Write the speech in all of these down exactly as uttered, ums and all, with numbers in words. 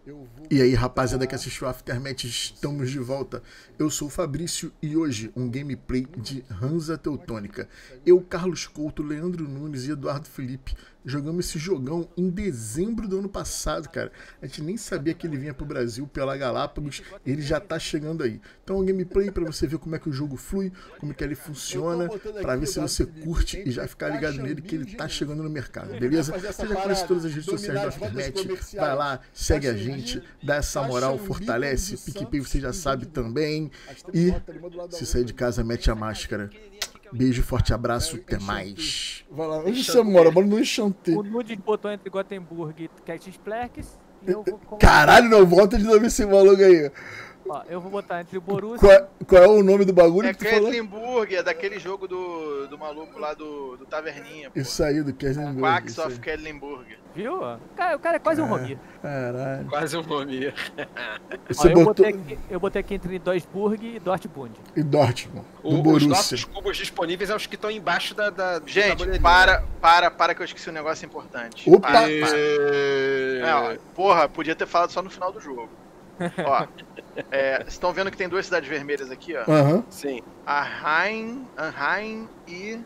E aí, rapaziada que assistiu Aftermath, estamos de volta. Eu sou o Fabrício e hoje um gameplay de Hansa Teutônica. Eu, Carlos Couto, Leandro Nunes e Eduardo Felipe jogamos esse jogão em dezembro do ano passado, cara. A gente nem sabia que ele vinha pro Brasil pela Galápagos, e ele já tá chegando aí. Então, um gameplay pra você ver como é que o jogo flui, como é que ele funciona, pra ver se você curte e já ficar ligado nele que ele tá chegando no mercado, beleza? Você já conhece todas as redes sociais do Aftermath, vai lá, segue a gente, dá essa moral, fortalece, PicPay você já sabe também. E se sair de casa, mete a máscara. Beijo, forte abraço, até mais. Vai lá, onde você mora? Mora no Enchanté. O Nudes botou entre Gothenburg e Ketsplex. E eu vou colocar... Caralho, não, volta de novo esse maluco aí. Ó, eu vou botar entre o Borussia... Qual, qual é o nome do bagulho é que tu falou? Quedlinburg, é daquele jogo do, do maluco lá do, do Taverninha. Pô. Isso aí, do Quedlinburg. Quacks of Quedlinburg. Viu? O cara, o cara é quase um Romir. Caralho. Quase um Romir. Você Ó, eu, botou... botei aqui, eu botei aqui entre Duisburg e Dortmund. E Dortmund, do O, os Borussia. nossos cubos disponíveis são os que estão embaixo da... da do Gente, tabuleirinho, para, né? para, para que eu esqueci um negócio importante. Opa! Para, para. É, ó, porra, podia ter falado só no final do jogo. Ó, é, vocês estão vendo que tem duas cidades vermelhas aqui, ó. Aham. Sim. Arheim, Arheim e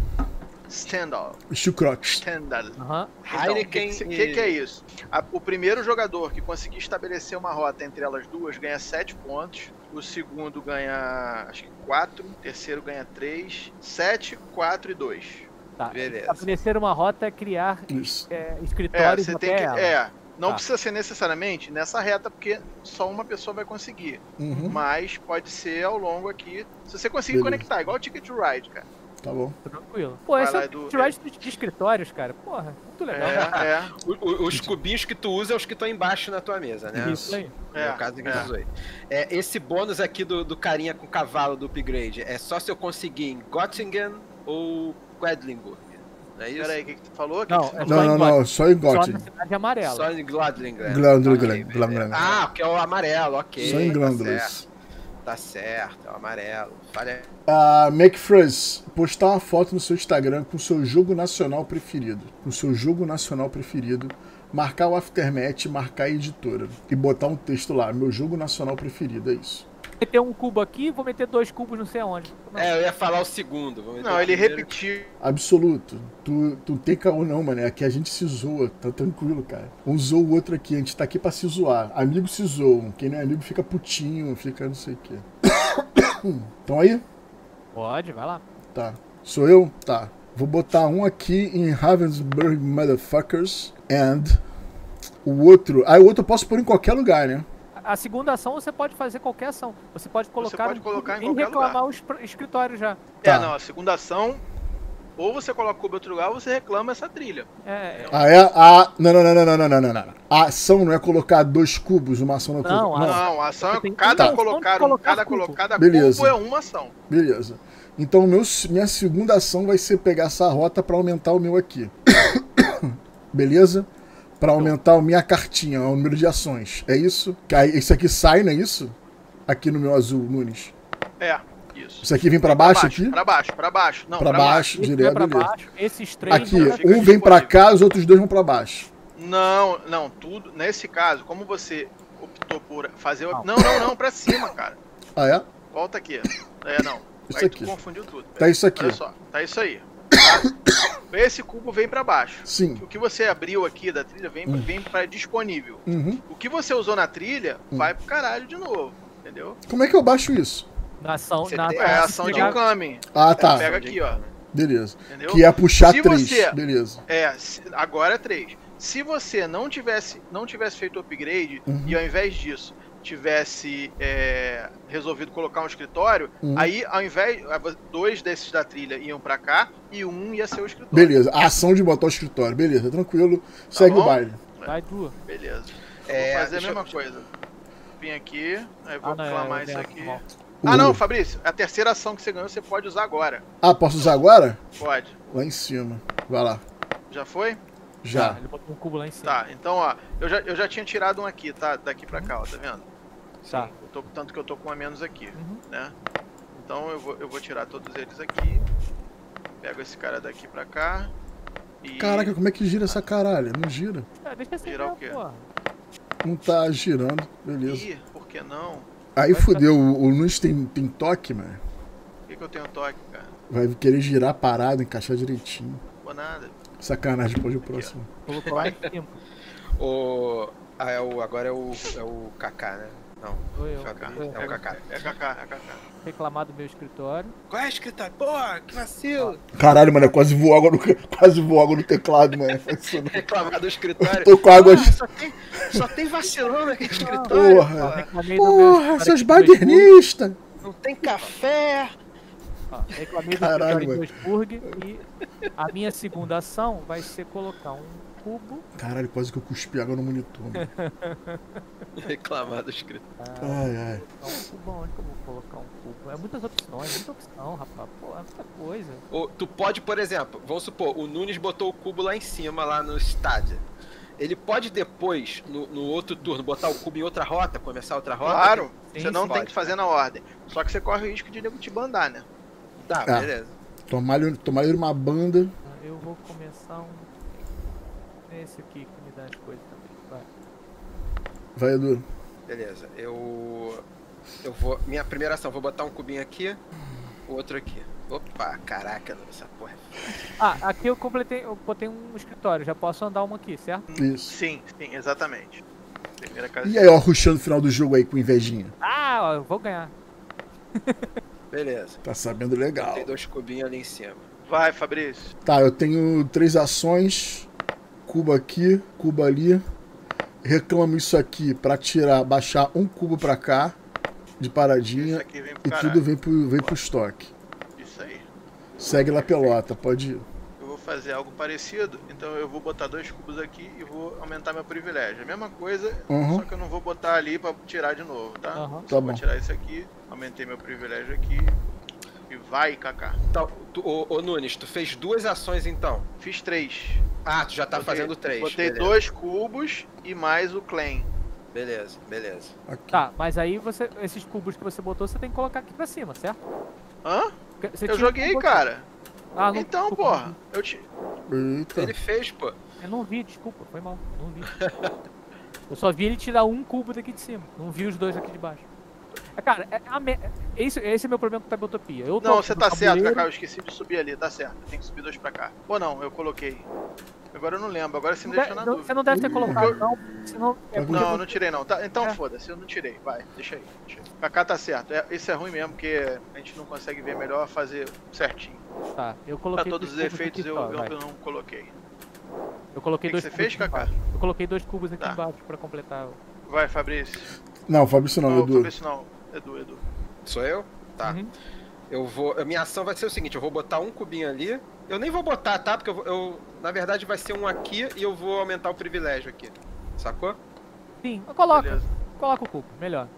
Stendal. Stukrot. Stendal. Aham. Então, o Heineken que, que, e- que é isso? A- o primeiro jogador que conseguir estabelecer uma rota entre elas duas ganha sete pontos. O segundo ganha, acho que quatro. O terceiro ganha três. sete, quatro e dois. Tá. Beleza. Estabelecer uma rota é criar Isso. é, É, escritórios você no tem que. ela. É, não Tá. precisa ser necessariamente nessa reta, porque só uma pessoa vai conseguir. Uhum. Mas pode ser ao longo aqui. Se você conseguir Beleza. conectar, igual o Ticket to Ride, cara. Tá bom. Tranquilo. Pô, Vai esse lá, é o Edu. Detroit de, de escritórios, cara. Porra, muito legal. É, é. O- o- os cubinhos que tu usa é os que estão embaixo na tua mesa, né? Isso aí. É, No caso que a é. gente usou aí. É, esse bônus aqui do, do carinha com cavalo do upgrade é só se eu conseguir em Göttingen ou Quedlinburg. Não é isso? Pera aí, o que, que tu falou? Que Não, que você é Não, não, não, só em Só Göttingen. na cidade amarela. Só em Gladlingen. Glândula, Ok, glândula, beleza. glândula. Ah, que é o amarelo, ok. Só em tá glândulas. certo. Tá certo, é o amarelo. Falha. Ah, McFrizz, postar uma foto no seu Instagram com o seu jogo nacional preferido. Com o seu jogo nacional preferido. Marcar o Aftermath, marcar a editora. E botar um texto lá, meu jogo nacional preferido, é isso. Vou meter um cubo aqui, vou meter dois cubos não sei aonde. Não. É, eu ia falar o segundo. vou meter Não, o ele primeiro. repetiu. Absoluto. Tu, tu tem caô não, mano. Aqui a gente se zoa, tá tranquilo, cara. Um zoa o outro aqui, a gente tá aqui pra se zoar. Amigos se zoam. Quem não é amigo fica putinho, fica não sei o quê. Então aí? Pode, vai lá. Tá. Sou eu? Tá. Vou botar um aqui em Ravensburg, motherfuckers. And o outro... Ah, o outro eu posso pôr em qualquer lugar, né? A segunda ação você pode fazer qualquer ação. Você pode colocar, pode um colocar cubo em e qualquer reclamar o espr- escritório já. Tá. É, não, a segunda ação. Ou você coloca o cubo em outro lugar ou você reclama essa trilha. É, Ah, é? Ah, não, não, não, não, não, não, não, não. A ação não é colocar dois cubos, uma ação não é Não, colocar... a- Não, a ação Você é tem cada uma ação de colocar, um, colocar cada, cubo. colo- cada Beleza. cubo é uma ação. Beleza. Então, meu, minha segunda ação vai ser pegar essa rota pra aumentar o meu aqui. Beleza? Pra aumentar a minha cartinha, o número de ações. É isso? Que aí, isso aqui sai, não é isso? Aqui no meu azul, Nunes. É, isso. Isso aqui vem pra baixo, aqui? Pra baixo, pra baixo. Não, Pra pra, baixo, esse vai direto, pra beleza. baixo, esses três... Aqui, vão pra- fica um vem pra disponível. cá, os outros dois vão pra baixo. Não, não, tudo. Nesse caso, como você optou por fazer. o- Não. Não, não, não, pra cima, cara. Ah, é? Volta aqui. É, não. Isso Aí aqui. tu confundiu tudo. Tá isso aqui. Olha só, tá isso aí. Tá? Esse cubo vem pra baixo. Sim. O que você abriu aqui da trilha vem, vem pra disponível. Uhum. O que você usou na trilha Hum. vai pro caralho de novo. Entendeu? Como é que eu baixo isso? Na ação... Você Na, tem- É na- a ação de pegar- incoming. Ah, tá. Pega aqui, ó. Beleza. Entendeu? Que é puxar Se três. você- Beleza. É, se- agora é três. Se você não tivesse, não tivesse feito o upgrade Uhum. e ao invés disso tivesse é, resolvido colocar um escritório, Uhum. aí ao invés dois desses da trilha iam pra cá e um ia ser o escritório. Beleza. A ação de botar o escritório. Beleza, tranquilo. Segue bom? o baile. Vai tu. Beleza. É, Vou fazer a deixa mesma eu- coisa. Vim aqui, aí vou Ah, não, é, reclamar é, isso é, aqui. mal. Ah O- não, Fabrício, a terceira ação que você ganhou você pode usar agora. Ah, posso usar agora? Pode. Lá em cima. Vai lá. Já foi? Já. Ele botou um cubo lá em cima. Tá, então ó, eu já, eu já tinha tirado um aqui, tá? Daqui pra cá, ó, tá vendo? Tá. Eu tô, tanto que eu tô com um a menos aqui, Uhum. né? Então eu vou, eu vou tirar todos eles aqui. Pego esse cara daqui pra cá. E... Caraca, como é que gira essa caralho? Não gira. É, deixa assim Girar o mesmo, quê? porra. Não tá girando, beleza. Ih, por que não? Aí fudeu, o, o Nunes tem, tem toque, mano. Por que, que eu tenho toque, cara? Vai querer girar parado, encaixar direitinho. Pô, nada. Sacanagem, depois do próximo. Colocou lá em cima. O... Ah, é o... agora é o, é o Kaká, né? Não, Sou eu. Fabri- Sou eu. é o Kaká. É Kaká, é Kaká. Reclamar do meu escritório. Qual é a escritório? Porra, que vacilo! Caralho, mano, quase voou água no, quase voou água no teclado, mano. Faz isso não. Reclamar do escritório. Tô com água Ah, de- só, tem, só tem vacilão naquele escritório. Porra. Reclamei do meu Porra, escritório seus aqui em Duisburg. badernistas! Não tem café. Ó, reclamei do Caralho, escritório em mano. Duisburg e a minha segunda ação vai ser colocar um cubo. Caralho, quase que eu cuspi água no monitor, mano. Reclamar do escritório. Ai, ai. Não, um cubo, onde que eu vou colocar um cubo? É muitas opções, muita opção, rapaz. Pô, é muita coisa. Ou tu pode, por exemplo, vamos supor, o Nunes botou o cubo lá em cima, lá no estádio. Ele pode depois, no, no outro turno, botar o cubo em outra rota, começar outra rota? Claro, Sim, você não sim. tem Pode. que fazer na ordem. Só que você corre o risco de nego te bandar, né? Tá, Ah. beleza. Tomar ele tomar ele uma banda. Eu vou começar um. Esse aqui que me dá as coisas também. Vai. Vai, Edu. Beleza. Eu. Eu vou. Minha primeira ação, vou botar um cubinho aqui, o outro aqui. Opa, caraca, essa porra. Ah, aqui eu completei, eu botei um escritório, já posso andar uma aqui, certo? Isso. Sim, sim, exatamente. Primeira casa. E aí, ó, rushando no final do jogo aí com invejinha. Ah, ó, eu vou ganhar. Beleza. Tá sabendo legal. Tem dois cubinhos ali em cima. Vai, Fabrício. Tá, eu tenho três ações. Cubo aqui, cubo ali. Reclamo isso aqui pra tirar, baixar um cubo pra cá. De Isso paradinha. aqui vem pro E caralho. tudo vem pro, vem pro estoque. Isso aí. Segue lá pelota, pode ir. Eu vou fazer algo parecido, então eu vou botar dois cubos aqui e vou aumentar meu privilégio. A mesma coisa, Uhum. só que eu não vou botar ali pra tirar de novo, tá? Aham. Tá Só bom. vou tirar isso aqui, aumentei meu privilégio aqui e vai, Kaká. Então, tu, ô, ô Nunes, tu fez duas ações então. Fiz três. Ah, tu já tá Botei- fazendo três. Botei beleza. dois cubos e mais o claim. Beleza, beleza. Aqui. Tá, mas aí você, esses cubos que você botou, você tem que colocar aqui pra cima, certo? Hã? Porque você Eu tinha um joguei, cubo aqui. cara. Ah, não, Então, desculpa, porra, eu te... Eita. Ele fez, pô. Eu não vi, desculpa, foi mal, não vi. Eu só vi ele tirar um cubo daqui de cima, não vi os dois aqui de baixo. É, cara, é, a me... esse, esse é meu problema com Tabletopia. Eu tô Não, aqui você no tá certo, tabuleiro- Kaká, eu esqueci de subir ali, tá certo. Tem que subir dois pra cá. Ou não, eu coloquei. Agora eu não lembro, agora você me Não deixou na deve- dúvida. Você não deve ter colocado, Eu- não, senão... É porque Não, eu não tirei não. Tá, então É. foda-se, eu não tirei. Vai, deixa aí. Deixa aí. Kaká tá certo. É, isso é ruim mesmo, porque a gente não consegue ver melhor fazer certinho. Tá, eu Pra coloquei todos os dois cubos efeitos aqui eu, só, eu, vai. eu não coloquei. Eu coloquei que dois você cubos fez, aqui Kaká? embaixo. Eu coloquei dois cubos aqui Tá. embaixo pra completar. Vai, Fabrício. Não, Fabrício não, Não, Edu. Fabrício não. Edu, Edu. Sou eu? Tá. Uhum. Eu vou. A minha ação vai ser o seguinte: eu vou botar um cubinho ali. Eu nem vou botar, tá? Porque eu, vou- eu na verdade vai ser um aqui e eu vou aumentar o privilégio aqui. Sacou? Sim, coloca, Beleza. coloca o cubo, melhor.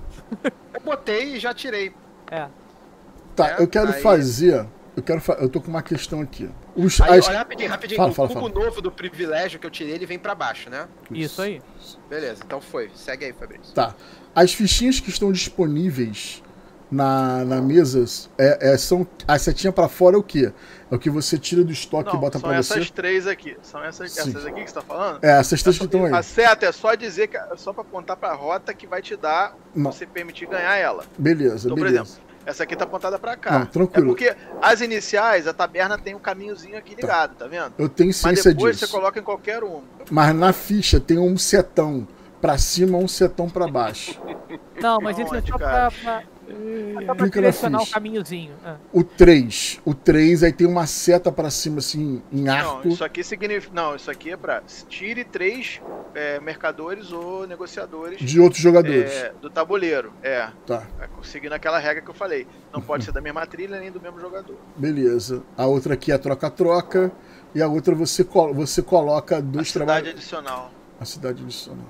Eu botei e já tirei. É, Tá, É, eu quero aí- fazer. Eu quero fa... Eu tô com uma questão aqui. Os, Aí, as- olha rapidinho, rapidinho. Fala, o fala, cubo novo do privilégio que eu tirei, ele vem pra baixo, né? isso aí. Beleza, então foi. Segue aí, Fabrício. Tá. As fichinhas que estão disponíveis na, na mesa é, é- são. A setinha pra fora é o quê? É o que você tira do estoque e Não, bota são pra essas você? três aqui. São essas, Sim. essas aqui que você tá falando? É, essas três que estão aí. A seta é só dizer que é só pra apontar pra rota que vai te dar, Não. você permitir ganhar ela. Beleza, Então, por beleza. exemplo, essa aqui tá apontada pra cá. Não, tranquilo. É porque as iniciais, a taberna tem um caminhozinho aqui ligado, tá, vendo? Eu tenho Mas ciência depois disso. você coloca em qualquer um. Mas na ficha tem um setão pra cima um setão pra baixo. Não, mas isso é Onde, só pra, cara? pra, é só pra Clica na direcionar o ficha. caminhozinho. É. O três. O três aí tem uma seta pra cima, assim, em Não, arco. isso aqui significa. Não, isso aqui é pra. Tire três é, mercadores ou negociadores De outros jogadores. é, do tabuleiro. É. Tá, É, seguindo aquela regra que eu falei. Não pode ser da mesma trilha nem do mesmo jogador. beleza. A outra aqui é troca-troca. E a outra você, col- você coloca A dois cidade trabalhos. adicional. A cidade adicional.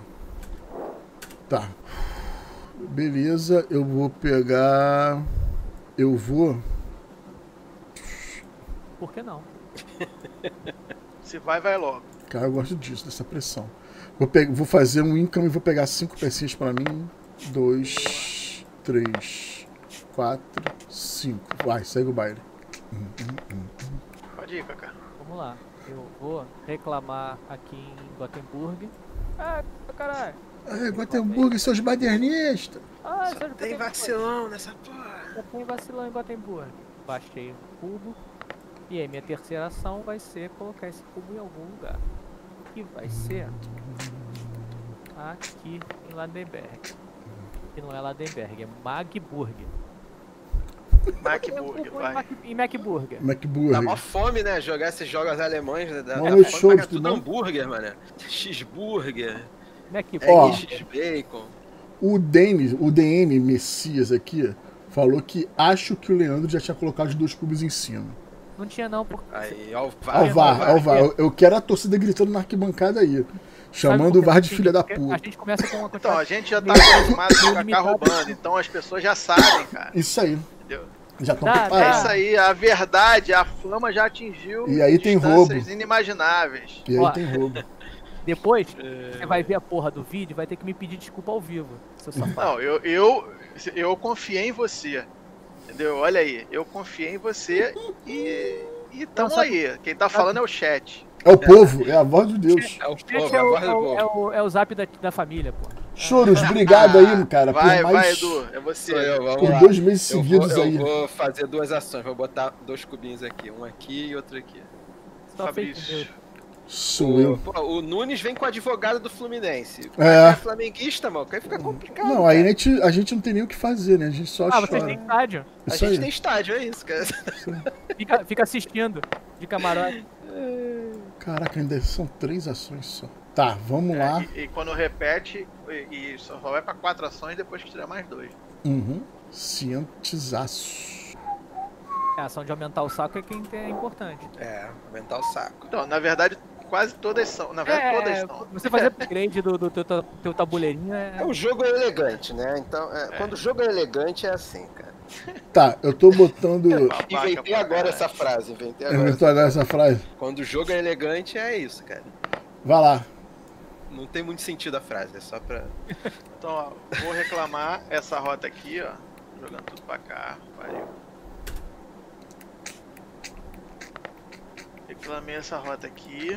Tá. Beleza, eu vou pegar. Eu vou. Por que não? Se vai, vai logo. Cara, eu gosto disso, dessa pressão. Vou, pe... vou fazer um income e vou pegar cinco pecinhas pra mim. Dois, três, quatro, cinco. Vai, segue o baile. Pode ir, Kaká. Vamos lá. Eu vou reclamar aqui em Gothenburg. Ah, caralho. Ai, Gotemburgo e seus badernistas. Ah, Só só tem vacilão nessa porra. Só tem vacilão em Gotemburgo. Baixei o cubo. E aí, minha terceira ação vai ser colocar esse cubo em algum lugar. Que vai ser aqui em Ladenberg. Que não é Ladenberg, é Magburg. MacBurger, vai. Mac, em Macburger. McBurger. Dá mó fome, né? Jogar esses jogos alemães. Né? Dá, Mó dá noite fome show, pra tudo tudo bom? hambúrguer, mano. Cheeseburger, Macburger. Ó. X-Bacon. O Denis, o D M Messias aqui, falou que acho que o Leandro já tinha colocado os dois cubos em cima. Não tinha não, porque... Aí, ó, o VAR. Alvar, Alvar, eu, eu quero a torcida gritando na arquibancada aí. Chamando o VAR de filha da A puta. gente começa com uma Então, quantidade... a gente já tá acostumado com o Kaká roubando, então as pessoas já sabem, cara. Isso aí. Entendeu? Já estão Dá, É preparados. isso aí, a verdade, a fama já atingiu E aí tem distâncias roubo. inimagináveis. E aí Ó. tem roubo. Depois, É. você vai ver a porra do vídeo e vai ter que me pedir desculpa ao vivo, seu safado. Não, eu, eu, eu confiei em você. Entendeu? Olha aí, eu confiei em você e, e tamo Não, sabe- aí. Quem tá falando é o chat. É o povo, é a voz de Deus. É o Esse povo, é a o, voz é do o, povo. é o, é o zap da, da família, pô. Choros, obrigado aí, cara, Vai, por mais vai, Edu, é você. Sou eu, vamos por lá. dois meses Eu vou, seguidos eu aí. vou fazer duas ações, vou botar dois cubinhos aqui, um aqui e outro aqui. Só fake Fabrício. news. Sou eu. Pô, o Nunes vem com o advogado do Fluminense. O É. cara é flamenguista, mano, aí fica complicado. Não, aí a gente, a gente não tem nem o que fazer, né? A gente só Ah, vocês chora. têm estádio. A Isso gente aí. tem estádio, é isso, cara. Fica, fica assistindo de camarote. Caraca, ainda são três ações só. Tá, vamos É, lá. e, e quando repete, e, e só vai pra quatro ações depois que tiver mais dois. Uhum. Cientizaço. A ação de aumentar o saco é quem tem, é importante. É, aumentar o saco. Então, na verdade, quase todas são. Na verdade, todas É, são. você fazer upgrade do, do teu, ta- teu tabuleirinho é... É, o jogo é elegante, né? Então, é, quando o jogo é elegante, é assim, cara. Tá, eu tô botando. Babaca Inventei pra agora caralho. essa frase, inventei Eu agora. inventou agora essa frase. Quando o jogo é elegante, é isso, cara. Vai lá. Não tem muito sentido a frase, é só pra... Então, ó, vou reclamar essa rota aqui, ó. Jogando tudo pra cá. Valeu. Reclamei essa rota aqui.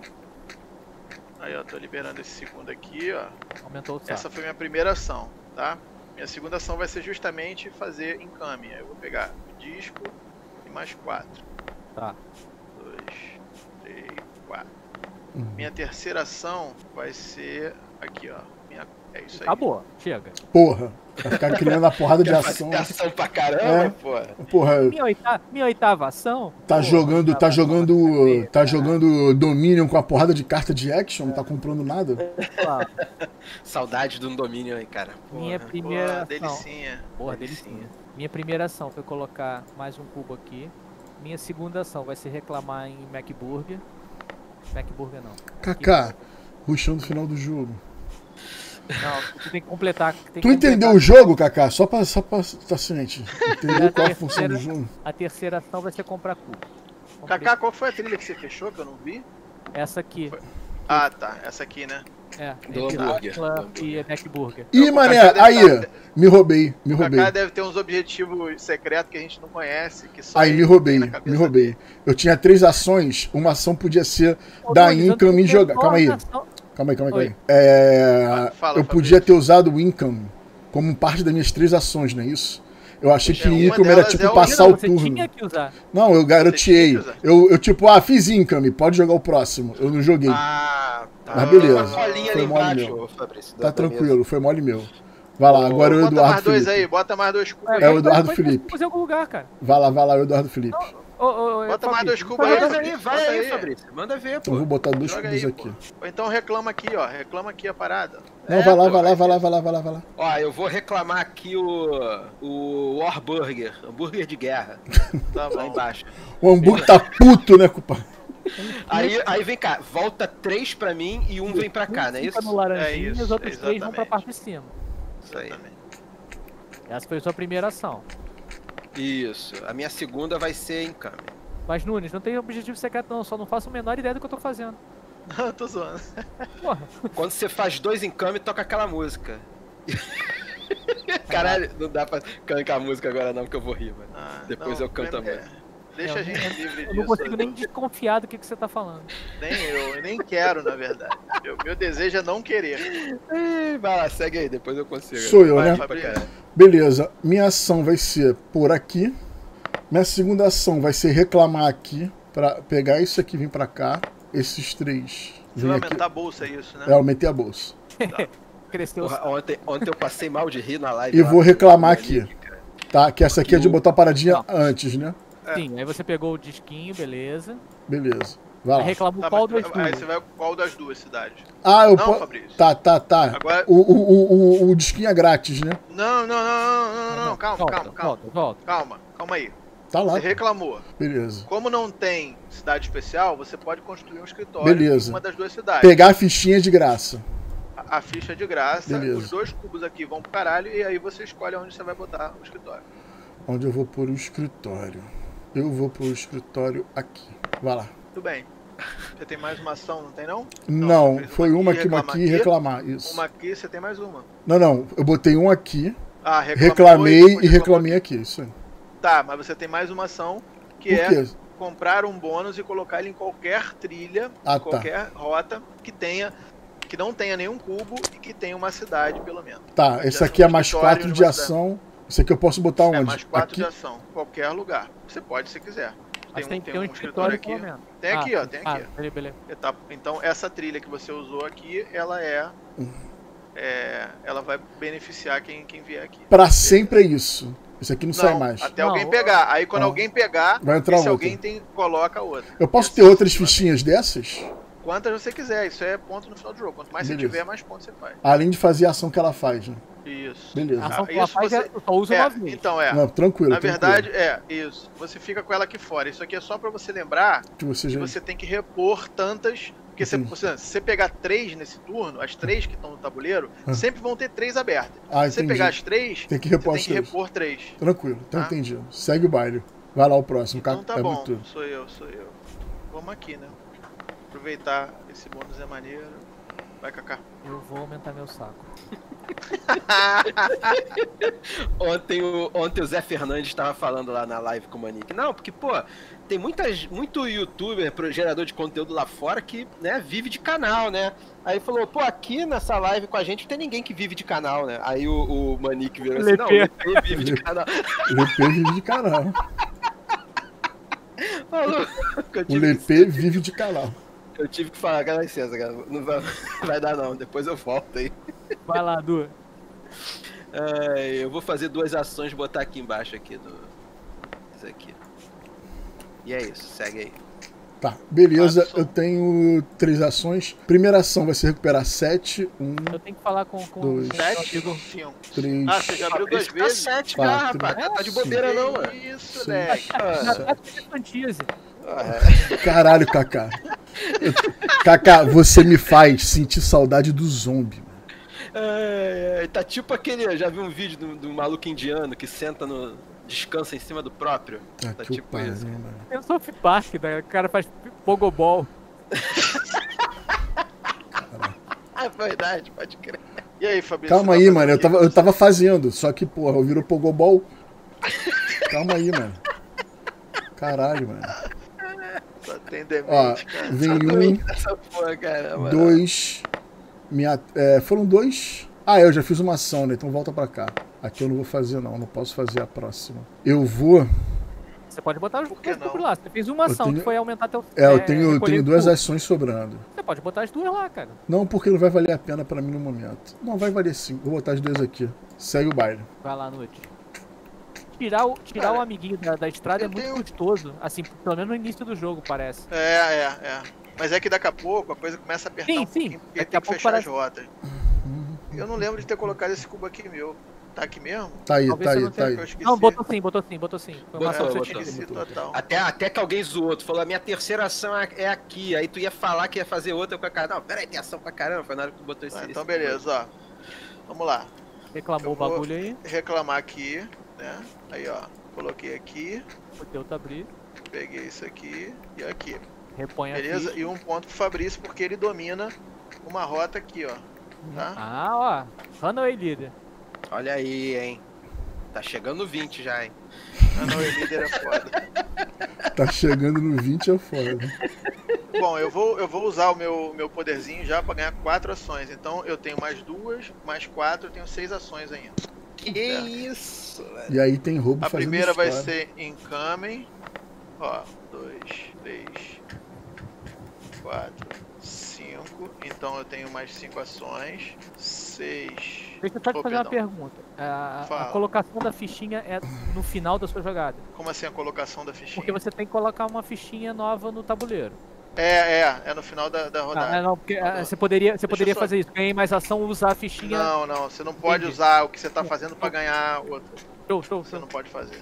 Aí, ó, tô liberando esse segundo aqui, ó. Aumentou o saco. Essa foi minha primeira ação, tá? Minha segunda ação vai ser justamente fazer encame. Eu vou pegar o disco e mais quatro. Tá. Dois, três, quatro. Uhum. Minha terceira ação vai ser aqui, ó. Minha... É isso aí. Acabou, chega. Porra. Vai ficar criando a porrada de Quer ação. fazer ação pra caramba, É. pô. Porra, Minha oitava, minha oitava ação... tá Pô, jogando, tá oitava jogando. ação, Tá jogando Dominion com a porrada de carta de action, não tá comprando nada. claro. Saudade de um domínio aí, cara. Porra. Minha primeira Porra, ação... delicinha. Porra, Delicinha. delicinha. Minha primeira ação foi colocar mais um cubo aqui. Minha segunda ação vai ser reclamar em Macburger. Macburger não. Kaká, rushando no final do jogo. Não, tu tem que completar. Tem que Tu entendeu completar. o jogo, Kaká? Só pra, só pra tá ciente. Entendeu qual é a função do jogo? A terceira ação vai ser comprar cubo. Comprei Kaká, qual foi a trilha que você fechou que eu não vi? essa aqui. Ah, tá. Essa aqui, né? É, Do entre hambúrguer, Atlas do hambúrguer. e Macburger. Ih, O mané, Kaká deve aí, tá- me roubei, me O roubei. Kaká deve ter uns objetivos secretos que a gente não conhece. Que só Aí, ele me roubei, tem na me cabeça roubei. Eu tinha três ações, uma ação podia ser Ô, dar Nunes, eu income e tenho jogar. Calma aí, uma ação- calma aí, calma aí. Calma Oi. aí. É, Fala, fala, eu Fabrício. podia ter usado o income como parte das minhas três ações, não é isso? Eu achei que É, uma income era delas tipo é o- passar Não, o você turno. tinha que usar. Não, eu garoteei. tinha que usar. Eu, eu tipo, ah, fiz income, pode jogar o próximo. Eu não joguei. Ah, tá. Mas beleza. Uma colinha Foi ali mole embaixo, meu. ô, Fabrício. Tá da- da tranquilo, foi mole meu. Vai lá, agora é o Bota Eduardo mais dois Felipe. aí, bota mais dois cubos É, aí. É o põe- Eduardo põe Felipe. cubos em algum lugar, cara. Vai lá, vai lá, o Eduardo Felipe. Ô, ô, ô, Bota Fabrício, mais dois não cubos faz aí, Vai isso. aí, vai Bota aí, aí. Fabrício. Manda ver, Então eu pô. vou botar dois Joga cubos aí, aqui. pô. Ou então reclama aqui, ó. Reclama aqui a parada. Não, É, vai lá, pô, vai lá, vai lá, vai lá, vai lá, vai lá. Ó, eu vou reclamar aqui o. O Warburger, hambúrguer de guerra, Tá lá bom. embaixo. O hambúrguer tá puto, né, culpa? Aí, aí vem cá, volta três pra mim e um vem pra cá, não é Fica isso? no laranjinha É e isso, os outros três vão pra exatamente. parte de cima. Isso aí. Exatamente. Essa foi a sua primeira ação. Isso. A minha segunda vai ser encame. Mas, Nunes, não tem objetivo secreto não, só não faço a menor ideia do que eu tô fazendo. Não, tô zoando. Porra, Quando você faz dois encame, toca aquela música. Caralho, não dá pra cantar a música agora não, porque eu vou rir, mano. Ah, Depois não, eu canto a é- música. Deixa Eu a gente nem- livre disso. Eu não consigo nem Edu. desconfiar do que, que você tá falando. Nem eu, eu nem quero, na verdade. Meu, meu desejo é não querer. Ih, vai lá, segue aí, depois eu consigo. Sou eu, Vai, né? Fabrício. Beleza. Minha ação vai ser por aqui. Minha segunda ação vai ser reclamar aqui. Pra pegar isso aqui e vir pra cá. Esses três. Você Vem vai aqui. aumentar a bolsa, é isso, né? É, aumentei a bolsa. Cresceu. Porra, ontem, ontem eu passei mal de rir na live. E lá vou do- reclamar do aqui. Manique, cara. Tá? Que essa aqui é de botar a paradinha antes, né? Sim, aí você pegou o disquinho, beleza. Beleza. Vai lá. Reclamou Tá, qual mas das tu- aí duas? você vai qual das duas cidades? Ah, eu Não, posso. Fabrício. Tá, tá, tá. Agora- O, o, o, o, o disquinho é grátis, né? Não, não, não, não, não, não, não, calma, volta, calma, calma. volta, volta. Calma, calma aí. Tá lá. Você reclamou. Beleza. Como não tem cidade especial, você pode construir um escritório Beleza. em uma das duas cidades. Pegar a fichinha de graça. A, a ficha é de graça, Beleza. os dois cubos aqui vão pro caralho e aí você escolhe onde você vai botar o escritório. Onde eu vou pôr o escritório? Eu vou pôr o escritório aqui. Vai lá. Tudo bem. Você tem mais uma ação, não tem não? Não, você fez foi uma aqui, uma reclamar aqui e reclamar. Isso. Uma aqui, você tem mais uma. Não, não. Eu botei um aqui, Ah, reclamou reclamei depois e reclamou reclamei aqui. Isso aí. aqui. Tá, mas você tem mais uma ação que Por é quê? comprar um bônus e colocar ele em qualquer trilha, Ah, em tá. qualquer rota que tenha, que não tenha nenhum cubo e que tenha uma cidade, pelo menos. Tá, esse aqui é mais escritório quatro numa de cidade. ação. Esse aqui eu posso botar É onde? mais quatro Aqui? de ação, qualquer lugar. Você pode se quiser. Mas um- tem que tem ter um um escritório escritório pelo aqui. menos. Tem aqui, Ah, ó, tem ah, aqui. beleza, beleza. Etapa- Então essa trilha que você usou aqui, ela é, é ela vai beneficiar quem, quem vier aqui. Pra sempre é isso. Esse aqui não, sai Não, mais. até Não, alguém pegar. Aí quando Ah. alguém pegar, Vai entrar esse outra. alguém tem, coloca outra. Eu posso Essa ter outras sucessivamente. fichinhas dessas? Quantas você quiser, isso é ponto no final do jogo. Quanto mais Beleza. você tiver, mais pontos você faz. Além de fazer a ação que ela faz, né? Isso. Beleza. A ação Ah, que ela isso faz você- é, eu só uso É, uma vez. então é. Não, tranquilo. Na tranquilo. verdade, é, isso. Você fica com ela aqui fora. Isso aqui é só pra você lembrar Que você que já... você tem que repor tantas. Porque você, Entendi. você- se você pegar três nesse turno, as três que estão no tabuleiro, Ah. sempre vão ter três abertas. Ah, se você entendi. pegar as três, Tem que você repor tem as que três. repor três. Tranquilo, então Tá? entendi. Segue o baile. Vai lá o próximo. Então Ca- tá é bom, muito- sou eu, sou eu. Vamos aqui, né? Aproveitar esse bônus é maneiro. Vai, Kaká. Eu vou aumentar meu saco. Ontem o, ontem o Zé Fernandes estava falando lá na live com o Manique. Não, porque, pô, tem muitas, muito youtuber, pro- gerador de conteúdo lá fora que, né, vive de canal, né? Aí ele falou, pô, aqui nessa live com a gente não tem ninguém que vive de canal, né? Aí o, o Manique virou assim, não, o Lepê. Lepê vive de canal. O Lepê vive de canal. Falou que eu O tive, Lepê vive de canal. eu tive que falar, cara, licença, cara, não vai, vai dar não, depois eu volto aí. Vai lá, Du. É, eu vou fazer duas ações, botar aqui embaixo aqui do... Isso aqui. E é isso, segue aí. Tá, beleza. Ação. Eu tenho três ações. Primeira ação vai ser recuperar sete. Um, Eu tenho que falar com, com Dois. com o Sete, amigo. cinco. três. Ah, você já abriu duas Fabrício tá vezes? sete já, Quatro. rapaz. Tá de bobeira não, mano. Isso, Sim. né? Já tá de fantasia. Ah, Caralho, Kaká. Eu- Kaká, você me faz sentir saudade do zombie. mano. é, é, tá tipo aquele. Eu já vi um vídeo do, do maluco indiano que senta no. Descansa em cima do próprio. Ah, Tá que tipo pariu, isso. mano. Tem o South Park, né? O cara faz pogobol. Ah, é verdade, pode crer. E aí, Fabrício? Calma você aí, tá mano. Eu fazendo tava, o eu tava fazendo, só que, porra, eu viro pogobol. Calma aí, mano. Caralho, mano. quê? Só tem demente, Ó, cara. vem Tô um, doente nessa porra, cara. mano. dois. Minha, é, foram dois. Ah, eu já fiz uma ação, né? Então volta pra cá. Aqui eu não vou fazer, não. Não posso fazer a próxima. Eu vou. Você pode botar os Por que dois não? cupos lá. Você fez uma Eu ação tenho- que foi aumentar teu. É, eu tenho, eu recolher tenho o duas cubo. ações sobrando. Você pode botar as duas lá, cara. Não, porque não vai valer a pena pra mim no momento. Não, vai valer sim. Vou botar as duas aqui. Segue o baile. Vai lá, Nude. Tirar o, tirar Cara, o amiguinho da, da estrada é eu muito tenho- custoso. Assim, pelo menos no início do jogo, parece. É, é, é. Mas é que daqui a pouco a coisa começa a apertar Sim, um sim. pouquinho, porque Daqui tem a que pouco fechar parece- as rotas. Eu não lembro de ter colocado esse cubo aqui meu. Tá aqui mesmo? Tá aí, Talvez tá você aí, não tá tenha- aí. Eu esqueci. Não, botou sim, botou sim, botou sim. Foi uma Botou, ação que você botou. tinha. Esqueci total. Até, até que alguém zoou, tu falou, a minha terceira ação é é aqui. Aí tu ia falar que ia fazer outra com a cara. Não, peraí, tem ação pra caramba. Foi na hora que tu botou esse. Ah, esse então beleza, ó. Vamos lá. Reclamou Eu o vou- bagulho aí. Reclamar aqui, né? Aí, ó. Coloquei aqui, Botei outro abrir. peguei isso aqui e aqui. Repõe Beleza? aqui. E um ponto pro Fabrício, porque ele domina uma rota aqui, ó. Tá? Ah, ó. Runaway líder. Olha aí, hein. Tá chegando no vinte já, hein. Ah, não, o líder é foda. Tá chegando no vinte é foda. Bom, eu vou, eu vou usar o meu, meu poderzinho já pra ganhar quatro ações. Então eu tenho mais duas, mais quatro, eu tenho seis ações ainda. Que Certo. isso, velho. E aí tem roubo A fazendo primeira vai história. ser incoming. Ó, dois, três, quatro, cinco. Então eu tenho mais cinco ações. Seis. Deixa eu só te Oh, fazer uma perdão. pergunta. A, a Fala. colocação da fichinha é no final da sua jogada. Como assim a colocação da fichinha? Porque você tem que colocar uma fichinha nova no tabuleiro. É, é, é no final da, da rodada. Ah, não, porque ah, Não, você poderia, você Deixa poderia eu só- fazer isso. Ganhei mais ação, usar a fichinha. Não, não, você não pode Entendi. usar o que você tá fazendo pra ganhar outro. Show, show, Você show. não pode fazer.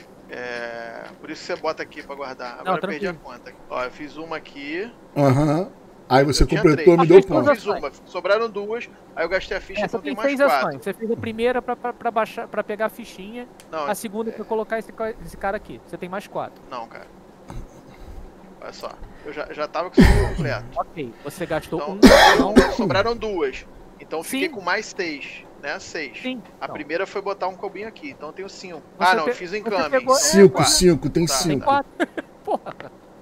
É, por isso que você bota aqui pra guardar. Agora eu perdi a tranquilo. conta. Ó, eu fiz uma aqui. Aham. Aí você Eu tinha completou, três. me Ah, deu fez Eu todas ponto. as- fiz uma, sobraram duas, aí eu gastei a ficha, É, você então tem tem mais seis quatro. ações. Você fez a primeira pra, pra, pra baixar, pra pegar a fichinha. Não, A segunda pra colocar esse, ca- esse cara aqui. Você tem mais quatro. não, cara. Olha só, eu já, já tava com isso completo. Ok, você gastou Então, um. Não, sobraram duas. Então eu fiquei Sim. com mais seis, né? Seis. sim. A Não. primeira foi botar um cubinho aqui, então eu tenho cinco. Você Ah, não, pe- eu fiz o você incoming. pegou- é, Cinco, Quatro. cinco, tem Tá. Tem cinco. quatro. Porra.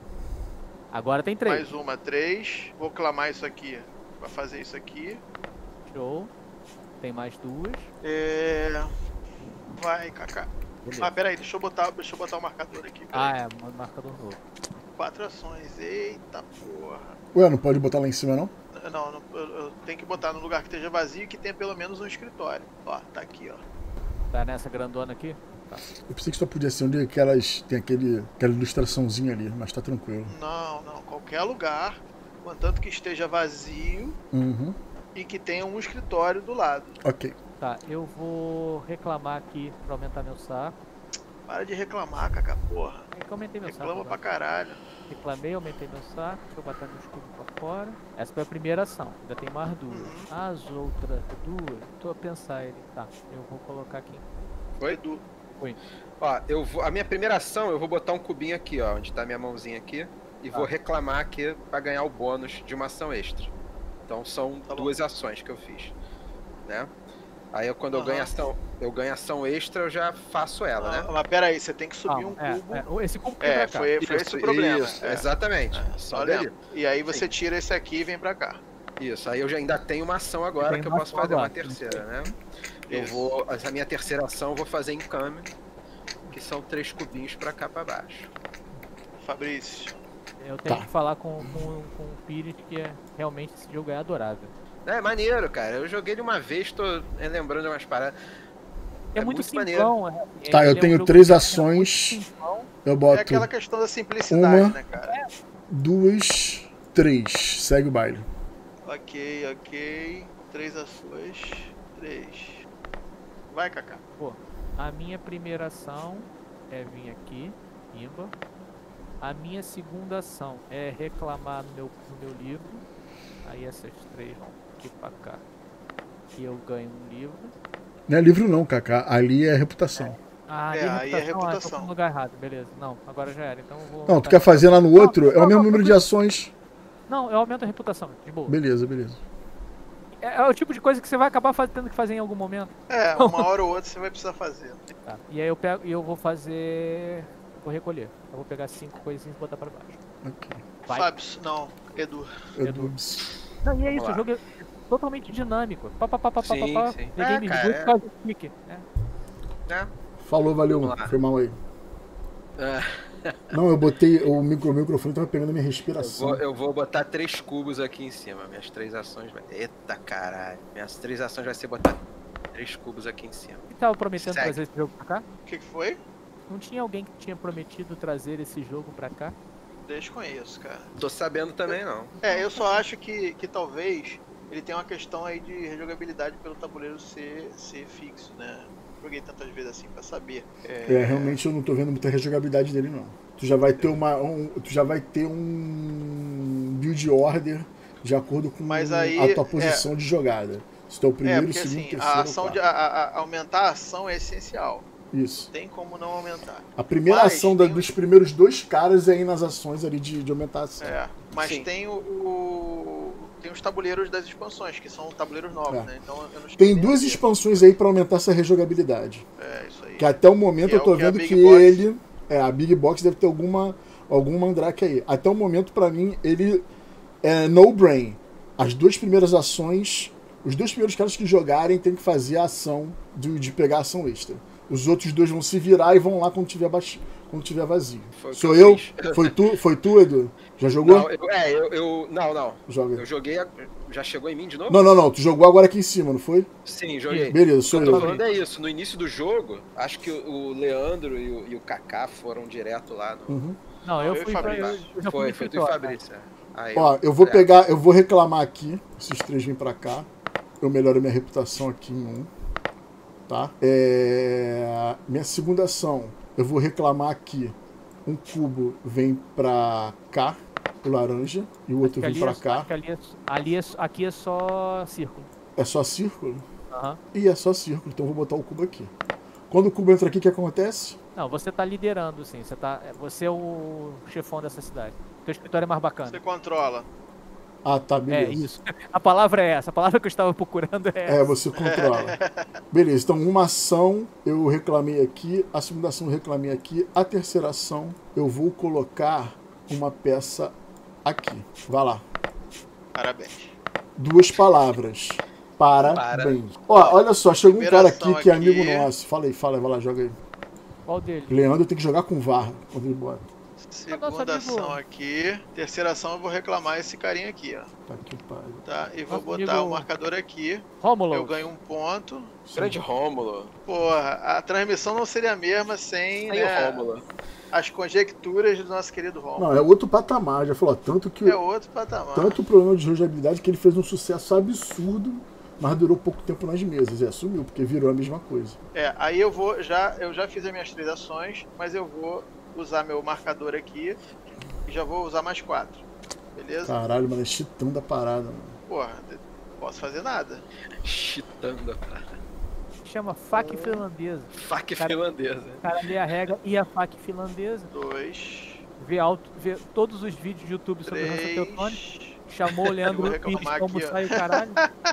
Agora tem três. Mais uma, três. Vou clamar isso aqui. Pra fazer isso aqui. Show. Tem mais duas. É... Vai, Kaká. Beleza. Ah, peraí, deixa eu botar, deixa eu botar o marcador aqui. Ah, peraí. é, um marcador novo. Quatro ações. Eita porra. Ué, não pode botar lá em cima, não? Não, não eu, eu tenho que botar num lugar que esteja vazio e que tenha pelo menos um escritório. Ó, tá aqui, ó. Tá nessa grandona aqui? Tá. Eu pensei que só podia ser onde aquelas, tem aquele, aquela ilustraçãozinha ali, mas tá tranquilo. Não, não. Qualquer lugar, contanto que esteja vazio Uhum. e que tenha um escritório do lado. Ok. Tá, eu vou reclamar aqui pra aumentar meu saco. Para de reclamar, Kaká, porra. É que eu aumentei meu saco. Reclama pra agora. caralho. Reclamei, aumentei meu saco. Deixa eu botar meu escudo pra fora. Essa foi a primeira ação. Ainda tem mais duas. Uhum. As outras duas, tô a pensar ele. Tá, eu vou colocar aqui. Oi? Edu. Ó, eu vou, a minha primeira ação, eu vou botar um cubinho aqui, ó, onde tá a minha mãozinha aqui, e Tá. vou reclamar aqui pra ganhar o bônus de uma ação extra. Então são Tá bom. duas ações que eu fiz, né? Aí eu, quando eu Aham. ganho ação, eu ganho ação extra, eu já faço ela, Ah, né? mas pera aí, você tem que subir um Calma, cubo. é, é, esse cubo É, pra cá. foi, foi esse Isso, o problema. isso, é. exatamente. É, Só só dele. lembra. E aí você tira esse aqui e vem pra cá. Isso, aí eu já ainda tenho uma ação agora Tem que eu uma posso ação fazer uma agora. terceira, né? Eu Isso. vou, essa minha terceira ação eu vou fazer em câmbio, que são três cubinhos pra cá pra baixo. Fabrício. Eu tenho Tá. que falar com, com, com o Pires que é, realmente esse jogo é adorável. É maneiro, cara. Eu joguei ele uma vez, tô lembrando umas paradas. É, É muito, muito simplão. é- Tá, ele eu é um tenho jogo três que é ações. muito simplão. Eu É boto aquela questão da simplicidade, uma. né, cara? duas, três. Segue o baile. Ok, ok. Três ações. Três. Vai, Kaká. A minha primeira ação é vir aqui, imba. A minha segunda ação é reclamar no meu, no meu livro. Aí essas três vão aqui pra cá. E eu ganho um livro. Não é livro não, Kaká. Ali é reputação. Ah, É, ali aí é Ah, eu tô reputação. no lugar errado, beleza. Não, agora já era. Então eu vou. Não, tu aumentar quer a fazer lá no reputação. outro? É o Não, mesmo não, número de ações. Não, eu aumento a reputação, de boa. Beleza, beleza. É, é o tipo de coisa que você vai acabar faz- tendo que fazer em algum momento. É, uma hora ou outra você vai precisar fazer. Tá. E aí eu pego e eu vou fazer. Vou recolher. Eu vou pegar cinco coisinhas e botar pra baixo. Ok. Vai. Fábio, não, Edu. Eu- Não, e é isso, Vamos o jogo é totalmente dinâmico. Pá, pá, pá, pá, pá, Sim, pá, pá. sim. Peguei É, me cara, esgoto é. por causa do clique. É. Né? Falou, valeu. Vamos lá. Foi mal aí. É, Não, eu botei. O, micro, o microfone tava pegando a minha eu, respiração. vou, eu vou botar três cubos aqui em cima. Minhas três ações. vai- Eita caralho. Minhas três ações vai ser botar três cubos aqui em cima. Quem tava prometendo Segue. trazer esse jogo pra cá? O que, que foi? Não tinha alguém que tinha prometido trazer esse jogo pra cá? Desconheço, cara. Tô sabendo também não. É, eu só acho que, que talvez ele tenha uma questão aí de rejogabilidade pelo tabuleiro ser, ser fixo, né? Joguei tantas vezes assim pra saber. É, realmente eu não tô vendo muita rejogabilidade dele, não. Tu já vai ter uma. Um, tu já vai ter um build order de acordo com Mas aí, a tua posição de jogada. Se tu é o É, primeiro, porque segundo, assim, terceiro. a ou ação de, quarto. a, a- aumentar a ação é essencial. Isso. Tem como não aumentar. A primeira Mas ação da- tem- dos primeiros dois caras é ir nas ações ali de, de aumentar a ação. É, mas Sim. tem o, o- tem os tabuleiros das expansões, que são tabuleiros novos, É. né? Então eu não Tem estou duas nem- expansões aí pra aumentar essa rejogabilidade. É, isso aí. Que até o momento Que é eu tô o que é a vendo Big que Box. ele. É, a Big Box deve ter alguma, algum mandrake aí. Até o momento, pra mim, ele é no-brain. As duas primeiras ações, os dois primeiros caras que jogarem tem que fazer a ação de, de pegar a ação extra. Os outros dois vão se virar e vão lá quando tiver, baixo, quando tiver vazio. Foi o que Sou eu eu? fiz. Foi tu, foi tu, Edu? Já jogou? Não, eu, é, eu, eu. Não, não. Joga. Eu joguei. a- Já chegou em mim de novo? Não, não, não. Tu jogou agora aqui em cima, não foi? Sim, joguei. Beleza, O sou que eu tô eu. falando é isso. No início do jogo, acho que o Leandro e o, e o Kaká foram direto lá no. Uhum. Não, eu Eu e fui pra, Fabrício. eu, eu já Foi, fui foi no tu e escritório, Fabrício. é. Aí, Ó, eu vou é. pegar, eu vou reclamar aqui. Esses três vêm pra cá. Eu melhoro minha reputação aqui em um. Tá? É... Minha segunda ação, eu vou reclamar aqui. Um cubo vem pra cá, o laranja, e o outro que vem ali pra é- cá. acho que ali é, ali é, aqui é só círculo. É só círculo? Aham. E é só círculo, então eu vou botar o cubo aqui. Quando o cubo entra aqui, o que acontece? Não, você tá liderando, sim. Você, tá, você é o chefão dessa cidade. Teu escritório é mais bacana. Você controla. Ah, tá, É, beleza. isso. A palavra é essa. A palavra que eu estava procurando é essa. É, você controla. Beleza, então uma ação eu reclamei aqui, a segunda ação eu reclamei aqui, a terceira ação eu vou colocar uma peça aqui. Vai lá. Parabéns. Duas palavras. Parabéns. Ó, olha só, chegou um Primeira cara aqui ação que é aqui. amigo nosso. Fala aí, fala aí, vai lá, joga aí. Qual dele? Leandro tem que jogar com VAR quando ele bora. Segunda nosso amigo- ação aqui. Terceira ação eu vou reclamar esse carinha aqui, ó. Tá que pariu. Tá? E vou Nosso botar amigo- o marcador aqui. Rômulo. Eu ganho um ponto. Grande Rômulo. Porra, a transmissão não seria a mesma sem, Aí o né, Rômulo. as conjecturas do nosso querido Romulo. Não, é outro patamar, já falou. Tanto que É outro patamar. tanto o problema de jogabilidade que ele fez um sucesso absurdo, mas durou pouco tempo nas mesas. É, sumiu, porque virou a mesma coisa. É, aí eu vou já, eu já fiz as minhas três ações, mas eu vou usar meu marcador aqui e já vou usar mais quatro. Beleza? Caralho, mano, é chitão da parada, mano. Porra, não posso fazer nada. Chitando a parada. Chama faca finlandesa. Faca Cara- finlandesa. O cara lê a regra e a faca finlandesa. Dois, Vê, alto, vê todos os vídeos de YouTube sobre Hansa Teutônica. três. Chamou o Leandro Vou Pires reclamar pra aqui, almoçar ó. e o caralho.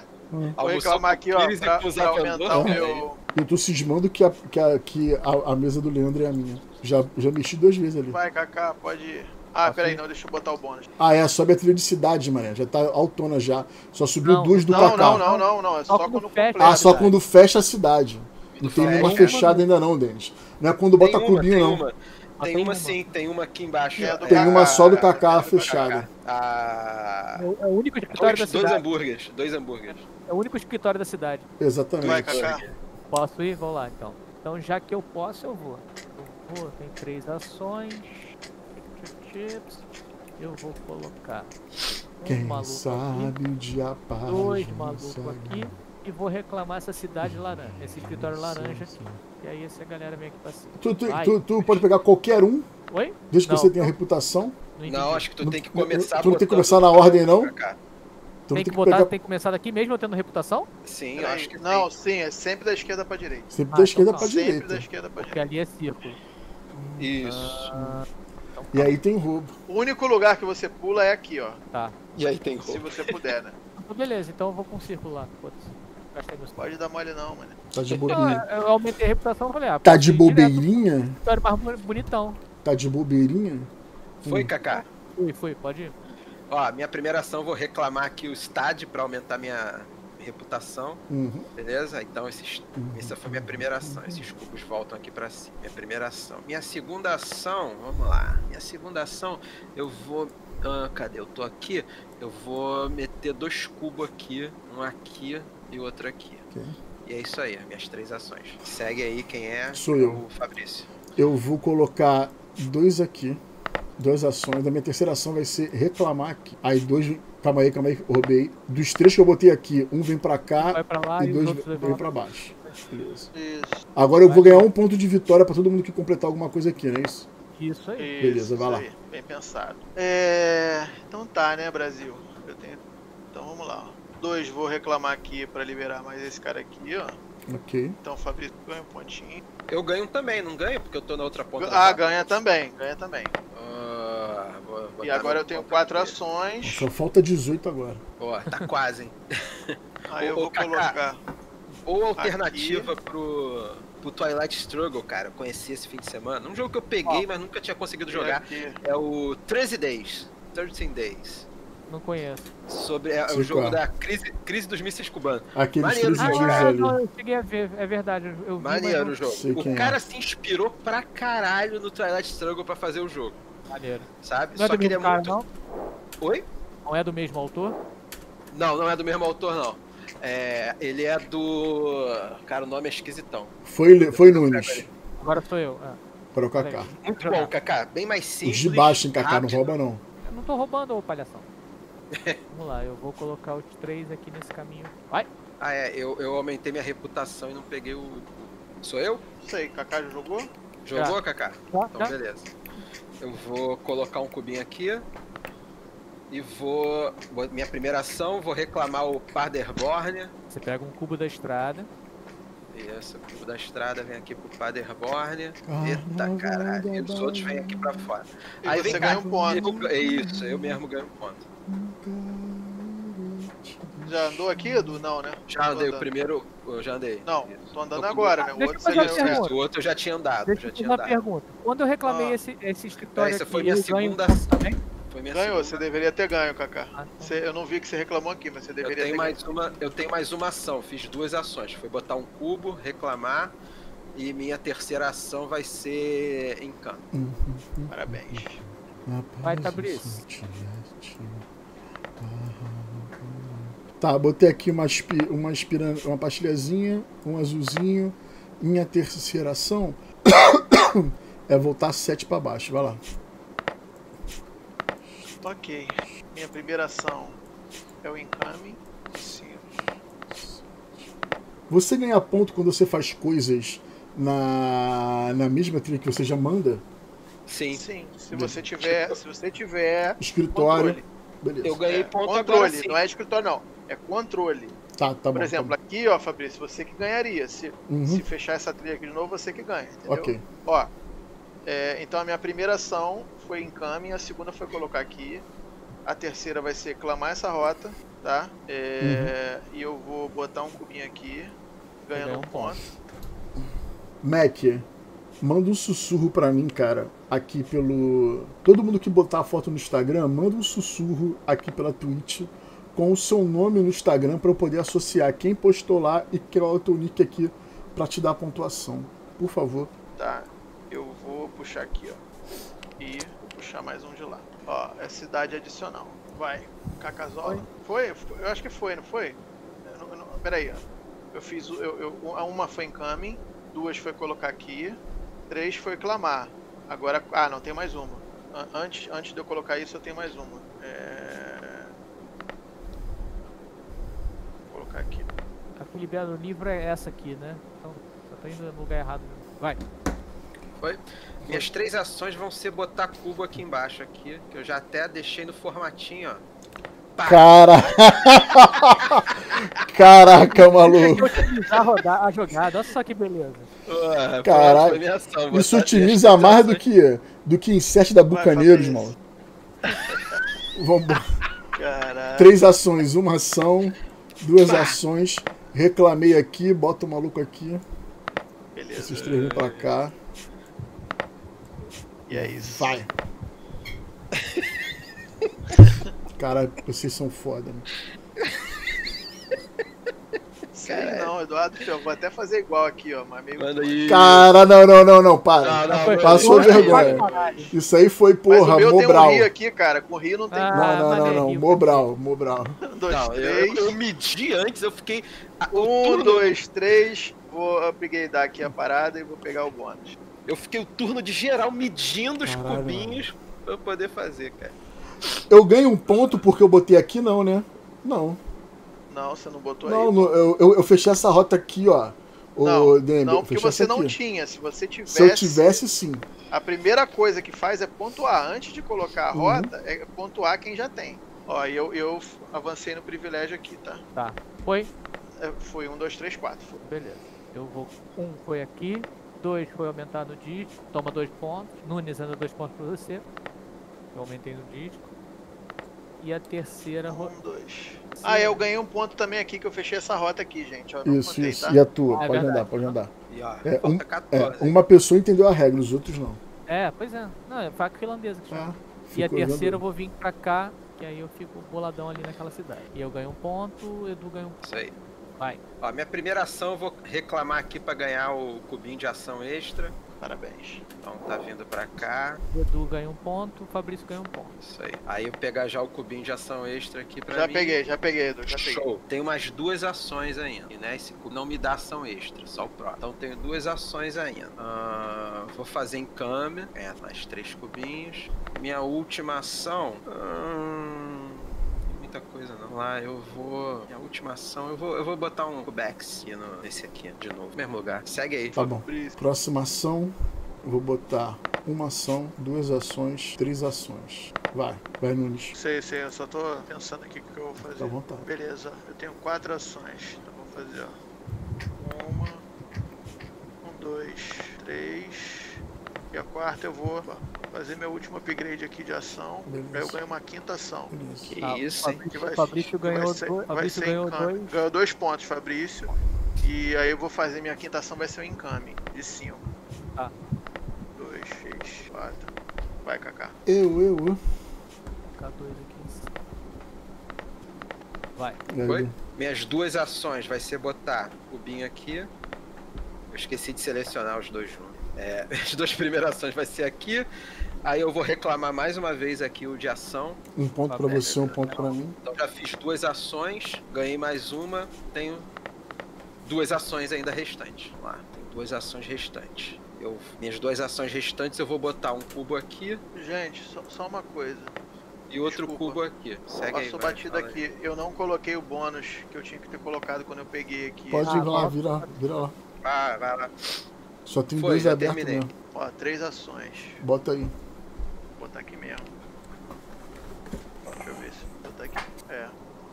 Vou reclamar aqui, ó, Pires e pra, com os pra aumentar o avendores, meu... Eu tô cismando que, a, que, a, que a, a mesa do Leandro é a minha. Já, já mexi duas vezes ali. Vai, Kaká, pode ir. Ah, peraí, não, deixa eu botar o bônus. Ah, é, sobe a trilha de cidade, mané. Já tá autona já. Só subiu Não, duas do Não, Kaká. não, não, não, não, é Só só quando quando fecha. completa. Ah, só quando fecha a cidade. Não tem Fecha. nenhuma Uma fechada ainda não, Denis. Não é quando bota Tem uma, cubinho, tem não. uma. Ah, Tem tem uma uma. sim, tem uma aqui embaixo. É do Tem uma só do Kaká, Kaká é do fechada. Ah, É o é o único escritório da dois, dois cidade. hambúrgueres. Dois hambúrgueres. É o único escritório da cidade. Vai, Exatamente. Kaká. Posso ir? Vamos lá então. Então já que eu posso, eu vou. Eu vou, tem três ações. Chips. Eu vou colocar um Quem maluco sabe aqui, o dia passa. dois malucos aqui e vou reclamar essa cidade laranja, esse escritório laranja aqui. E aí essa galera vem aqui pra cima. Tu, tu, Vai. tu, tu pode pegar qualquer um, Oi? desde que Não. você tenha reputação. Não, entendi. Não, acho que tu Não- tem que não- começar tu não tem que botando começar na ordem, não? pra cá. Tu tem não que botar, pegar tem que começar daqui mesmo eu tendo reputação? Sim, eu Peraí, acho que não, tem. sim, é sempre da esquerda pra direita. sempre Ah, da então esquerda tá. pra Sempre direita. da esquerda pra Porque direita. ali é círculo. Isso. Ah, então E aí tem roubo. O único lugar que você pula é aqui, ó. tá. E aí tem Se roubo. você puder, né? Então, beleza, então eu vou com o círculo lá. Foda-se. Gastei meu Pode dar mole não, mano. Tá de Não, bobeirinha. eu aumentei a reputação e falei, ah, Tá posso de ir direto bobeirinha? pro escritório mais bu- bonitão. Tá de bobeirinha? Foi, Kaká? Fui, fui, pode ir. Ó, minha primeira ação, eu vou reclamar aqui o estádio pra aumentar minha reputação, Uhum. beleza? Então esses, essa foi minha primeira ação. Esses cubos voltam aqui pra cima. Minha primeira ação. Minha segunda ação, vamos lá. Minha segunda ação, eu vou. Ah, cadê? Eu tô aqui. Eu vou meter dois cubos aqui, um aqui e outro aqui. Ok. E é isso aí, minhas três ações. Segue aí quem é. Sou eu. O Fabrício. Eu vou colocar dois aqui. Duas ações. A minha terceira ação vai ser reclamar aqui. Aí dois. Calma aí, calma aí. Roubei. Dos três que eu botei aqui, um vem pra cá Vai pra lá e e, dois os outros vem levam pra lá. baixo. Beleza. Isso, Agora eu vou ganhar um ponto de vitória pra todo mundo que completar alguma coisa aqui, não é isso? Isso aí. isso, Beleza, vai isso lá. aí, bem pensado. É... Então tá, né, Brasil? Eu tenho... Então vamos lá, ó. Dois, vou reclamar aqui pra liberar mais esse cara aqui, ó. Ok. Então o Fabrício ganha um pontinho. Eu ganho também, não ganho? Porque eu tô na outra ponta. da Ah, mapa. ganha também, ganha também. Ah, vou botar E agora na eu tenho ponta quatro aqui. ações. Só falta dezoito agora. Ó, tá quase, hein? Aí eu Ô, ô, vou Kaká. colocar. ou alternativa pro, pro Twilight Struggle, cara. Eu conheci esse fim de semana. Um jogo que eu peguei, Ó, mas nunca tinha conseguido jogar. Aqui. É o treze Days. treze Days. Não conheço. Sobre, é, é o Sei jogo qual. da crise, crise dos mísseis cubanos. Aqueles Maneiro, treze jogo, dias cara. Ah, ali. não, eu cheguei a ver, é verdade. eu- Eu vi, mas Maneiro não- o jogo. sei quem O é. cara se inspirou pra caralho no Twilight Struggle pra fazer o jogo, Maneiro. sabe? Não é Só do que ele é mesmo cara, muito... não? Oi? Não é do mesmo autor? Não, não é do mesmo autor, não. É, ele é do... Cara, o nome é esquisitão. Foi, foi Nunes. Agora sou eu. é. Para o Kaká. Muito Jogar. bom, Kaká. Bem mais Os simples. de baixo, hein, Kaká? Não rápido. rouba, não. Eu não tô roubando, ô palhação. Vamos lá, eu vou colocar os três aqui nesse caminho. Vai! Ah, é. Eu, eu aumentei minha reputação e não peguei o... Sou eu? Isso aí, Kaká já jogou? Jogou, Já. Kaká? Tá, Então, tá. beleza. Eu vou colocar um cubinho aqui. E vou... vou- Minha primeira ação, vou reclamar o Paderborn. Você pega um cubo da estrada. Isso, o cubo da estrada vem aqui pro Paderborn. Ah, Eita, não, caralho. não, E os não, outros vêm aqui pra fora. E Aí você vem ganha cá, um ponto. eu- é isso, eu mesmo ganho um ponto. Já andou aqui, Edu? Não, né? Já Não tô andei o andando. primeiro, eu já andei. Não, Isso. tô andando Eu- agora, né? O Deixa outro eu você fazer uma ganhou. pergunta. Isso, o outro eu já tinha andado, Deixa já eu fazer tinha uma andado. pergunta. Quando eu reclamei Ah. esse, esse escritório Essa aqui, foi minha eu ganho um segunda- ponto também? Foi minha Ganhou, você segunda. deveria ter ganho, Kaká. Ah, então. Você- eu não vi que você reclamou aqui, mas você Eu deveria tenho, ter mais ganho. uma, eu tenho mais uma ação, fiz duas ações. Foi botar um cubo, reclamar, e minha terceira ação vai ser encanto. Parabéns. Vai, Tabriz. Tá, botei aqui uma, aspi- uma, aspira- uma pastilhazinha, um azulzinho. Minha terceira ação é voltar sete pra baixo. Vai lá. Ok. Minha primeira ação é o incoming. Sim. Você ganha ponto quando você faz coisas na, na mesma trilha que você já manda? Sim, Sim. Se você tiver, se você tiver Escritório. controle. Beleza. eu ganhei É, ponto controle, agora sim. não é escritório não. É controle. Tá, tá bom. Por exemplo, tá bom. aqui, ó, Fabrício, você que ganharia. Se, Uhum. se fechar essa trilha aqui de novo, você que ganha. Entendeu? Ok. Ó, é, então a minha primeira ação foi encaminho, a segunda foi colocar aqui, a terceira vai ser clamar essa rota, tá? É, Uhum. E eu vou botar um cubinho aqui, ganhando ganha um um ponto. Mac, manda um sussurro pra mim, cara, aqui pelo... Todo mundo que botar a foto no Instagram, manda um sussurro aqui pela Twitch com o seu nome no Instagram pra eu poder associar quem postou lá e criar o teu nick aqui pra te dar a pontuação. Por favor. Tá, eu vou puxar aqui, ó. E vou puxar mais um de lá. Ó, é cidade adicional. Vai, Cacazola. Foi? Foi? Eu acho que foi, não foi? Eu não- eu não- Peraí, ó. Eu fiz. o- Eu, eu, a uma foi incoming, duas foi colocar aqui, três foi clamar. Agora. Ah, não, tem mais uma. An- Antes, antes de eu colocar isso, eu tenho mais uma. É... Vou colocar aqui. A que libera no livro é essa aqui, né? Então, só tô indo no lugar errado. Vai. Foi? Minhas três ações vão ser botar cubo aqui embaixo, aqui, que eu já até deixei no formatinho, ó. Pá! Cara... Caraca, Tem maluco. que otimizar a, roda- a jogada, olha só que beleza. Ué, Caralho, foi minha ação, botar Isso minhas otimiza três mais do ações. que, do que insert da Bucaneiros, Fabrício. mano. Vamos. Caralho. Três ações, uma ação, duas ações. Reclamei aqui, bota o maluco aqui. Beleza. Esses três vêm pra cá. E é isso. Vai. Cara, vocês são foda, né? Sei não, Eduardo, eu vou até fazer igual aqui, ó. Mas meio... Manda aí. Cara, não, não, não, não, para. Não, não, Foi- Passou manda aí. vergonha. Caralho. Isso aí foi, Mas porra, o meu tem um Mobral. Rio aqui, cara. Com Rio não tem Ah, Não, não, não, não. maneirinho. Mobral, Mobral. um, dois, Não, eu, três. eu medi antes, eu fiquei. ah, o Um, turno- dois, três. Vou upgradear aqui a parada e vou pegar o bônus. Eu fiquei o turno de geral medindo os Caralho, cubinhos pra eu poder fazer, cara. Eu ganho um ponto porque eu botei aqui, não, né? Não. Não, você não botou Não, aí. não, eu, eu, eu fechei essa rota aqui, ó. Ô, Não, Demi, não, eu porque fechei você essa não aqui. tinha. Se você tivesse, Se eu tivesse, sim. a primeira coisa que faz é pontuar. Antes de colocar a Uhum. rota, é pontuar quem já tem. Ó, e eu, eu avancei no privilégio aqui, tá? Tá. Foi? É, foi um, dois, três, quatro. Foi. Beleza. Eu vou. Um foi aqui. Dois foi aumentar no disco. Toma dois pontos. Nunes anda dois pontos pra você. Eu aumentei no disco. E a terceira ro- Um, dois. você. Ah, eu ganhei um ponto também aqui, que eu fechei essa rota aqui, gente. Ó, não Isso, contei, isso. tá? E a tua? Ah, é pode verdade. andar, pode andar. E, ó, É, um, falta quatorze. é, uma pessoa entendeu a regra, os outros não. É, pois é. Não, é faca finlandesa que chama. Ah, E a ficou terceira eu vendo. vou vir pra cá, que aí eu fico boladão ali naquela cidade. E eu ganho um ponto, o Edu ganha um ponto. Isso aí. Vai. Ó, minha primeira ação eu vou reclamar aqui pra ganhar o cubinho de ação extra. Parabéns. Então tá vindo pra cá. O Edu ganha um ponto, o Fabrício ganha um ponto. Isso aí. Aí eu pegar já o cubinho de ação extra aqui pra Já mim. peguei, já peguei, Edu, já peguei. Show. Tem umas duas ações ainda. E, né, esse cubo não me dá ação extra, só o próximo. Então tenho duas ações ainda. Ah, vou fazer encame. Ganhar mais três cubinhos. Minha última ação. Hum, muita coisa não. Lá eu vou. Minha última ação, eu vou, eu vou botar um Cubex aqui no, nesse aqui, de novo. Mesmo lugar. Segue aí. Tá bom. Fabrício. Próxima ação, eu vou botar uma ação, duas ações, três ações. Vai, vai Nunes. Sei, sei, eu só tô pensando aqui o que eu vou fazer. Tá à vontade. Beleza, eu tenho quatro ações. Então eu vou fazer, ó. Uma, um, dois, três. E a quarta eu vou fazer meu último upgrade aqui de ação. Beleza. Aí eu ganho uma quinta ação. Beleza. Que Ah, isso, hein? Que vai- O Fabrício que vai ganhou ser- dois. vai Fabrício ser ganhou encame. dois. Ganhou dois pontos, Fabrício. E aí eu vou fazer minha quinta ação, vai ser um encame de cinco. Tá. dois, três, quatro. Vai, Kaká. Eu, eu, eu. K dois aqui em cima. Vai. E aí, Foi? Minhas duas ações vai ser botar o cubinho aqui. Eu esqueci de selecionar os dois juntos. É, as duas primeiras ações vai ser aqui. Aí eu vou reclamar mais uma vez aqui o de ação. Um ponto pra você, um ponto pra mim. Então já fiz duas ações, ganhei mais uma, tenho duas ações ainda restantes. Vamos lá, tem duas ações restantes. Eu, minhas duas ações restantes eu vou botar um cubo aqui Gente, só, só uma coisa. e outro Desculpa. cubo aqui. Segue aí, Passou vai, batida fala aí. aqui. Eu não coloquei o bônus que eu tinha que ter colocado quando eu peguei aqui. Pode Ah, ir lá, bota. vira, vira lá. Vai, vai lá. Só tem Foi, dois já abertos terminei. mesmo. Ó, três ações. Bota aí. Vou botar aqui mesmo. Deixa eu ver se vou botar aqui. É.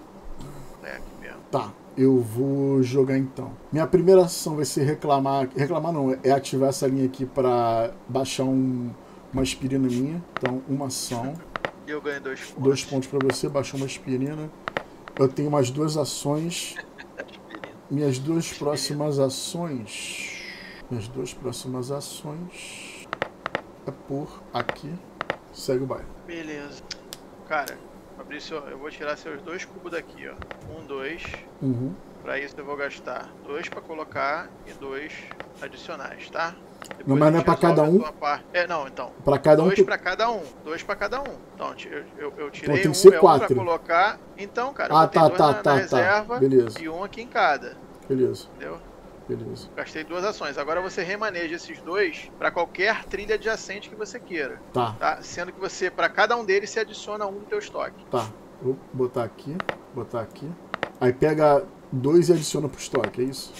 É aqui mesmo. Tá, eu vou jogar então. Minha primeira ação vai ser reclamar. Reclamar não, é ativar essa linha aqui pra baixar um, uma aspirina minha. Então, uma ação. E eu ganhei dois pontos. Dois pontos pra você, baixou uma aspirina. Eu tenho mais duas ações. Minhas duas próximas ações. Minhas duas próximas ações. É por aqui. Segue o baile. Beleza. Cara, Fabrício, eu vou tirar seus dois cubos daqui, ó. Um, dois. Uhum. Pra isso eu vou gastar dois pra colocar e dois adicionais, tá? Depois Não, mas a não é gente pra cada resolve a um? tua parte. É, não, então. Pra cada um. Dois tu- pra cada um. Dois pra cada um. Então, eu, eu, eu tirei tem que um, ser é um quatro. pra colocar. Então, cara, Ah, eu botei tá, dois tá, na, tá, na tá. reserva Beleza. e um aqui em cada. Beleza, Entendeu? beleza. Gastei duas ações. Agora você remaneja esses dois pra qualquer trilha adjacente que você queira, Tá, tá? Sendo que você, pra cada um deles, você adiciona um do teu estoque. tá. Vou botar aqui, botar aqui. Aí pega dois e adiciona pro estoque, é isso?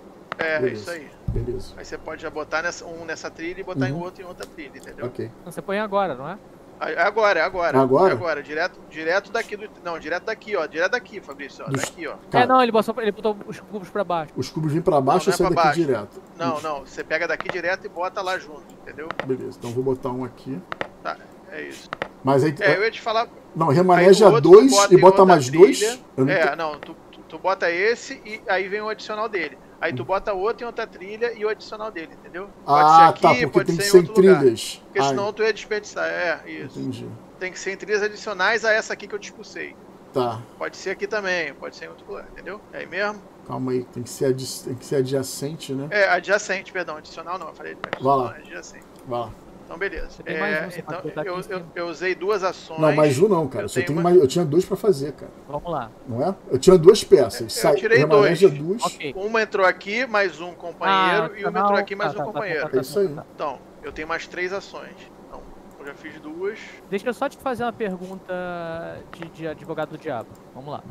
É, Beleza. isso aí. Beleza. Aí você pode já botar nessa, um nessa trilha e botar em Uhum. outro em outra trilha, entendeu? Ok. Então você põe agora, não é? É agora, é agora. Agora? É agora, direto, direto daqui do. Não, direto daqui, ó. Direto daqui, Fabrício, ó. Dos- Daqui, ó. Cara, É, não, ele botou, ele botou os cubos pra baixo. os cubos vêm pra baixo Não, ou não sai é pra daqui baixo. direto? Não, não. Você pega daqui direto e bota lá junto, entendeu? Beleza, então vou botar um aqui. Tá, é isso. Mas aí. É, eu ia te falar. Não, aí remaneja o outro dois tu e em bota outra mais dois. trilha. Eu não É, tô- não, tu, tu, tu bota esse e aí vem o adicional dele. Aí Hum. tu bota outro em outra trilha e o adicional dele, entendeu? Ah, tá, porque pode tem que ser ser em em outro lugar. trilhas. Porque Ai, senão tu ia desperdiçar. É, isso. entendi. Tem que ser em trilhas adicionais a essa aqui que eu te expulsei. Tá, Pode ser aqui também, pode ser em outro lugar, entendeu? É aí mesmo? calma aí, tem que ser, adi- tem que ser adjacente, né? É, adjacente, perdão, adicional não, eu falei Vai adicional, lá. é adjacente. Vai lá. Então, beleza. Você tem É, mais um, você então, pode botar aqui eu, em eu, cima. eu usei duas ações. Não, mais um não, cara. eu Eu, só tenho tenho uma- mais, eu tinha dois pra fazer, cara. Vamos lá. Não é? Eu tinha duas peças. Eu Sai, tirei remaneja dois. duas. Ok. Uma entrou aqui, mais um companheiro, Ah, e uma não, entrou aqui, mais tá, um tá, tá, companheiro. tá, tá, É isso aí. tá, tá. Então, eu tenho mais três ações. Então, eu já fiz duas. Deixa eu só te fazer uma pergunta de, de advogado do diabo. Vamos lá.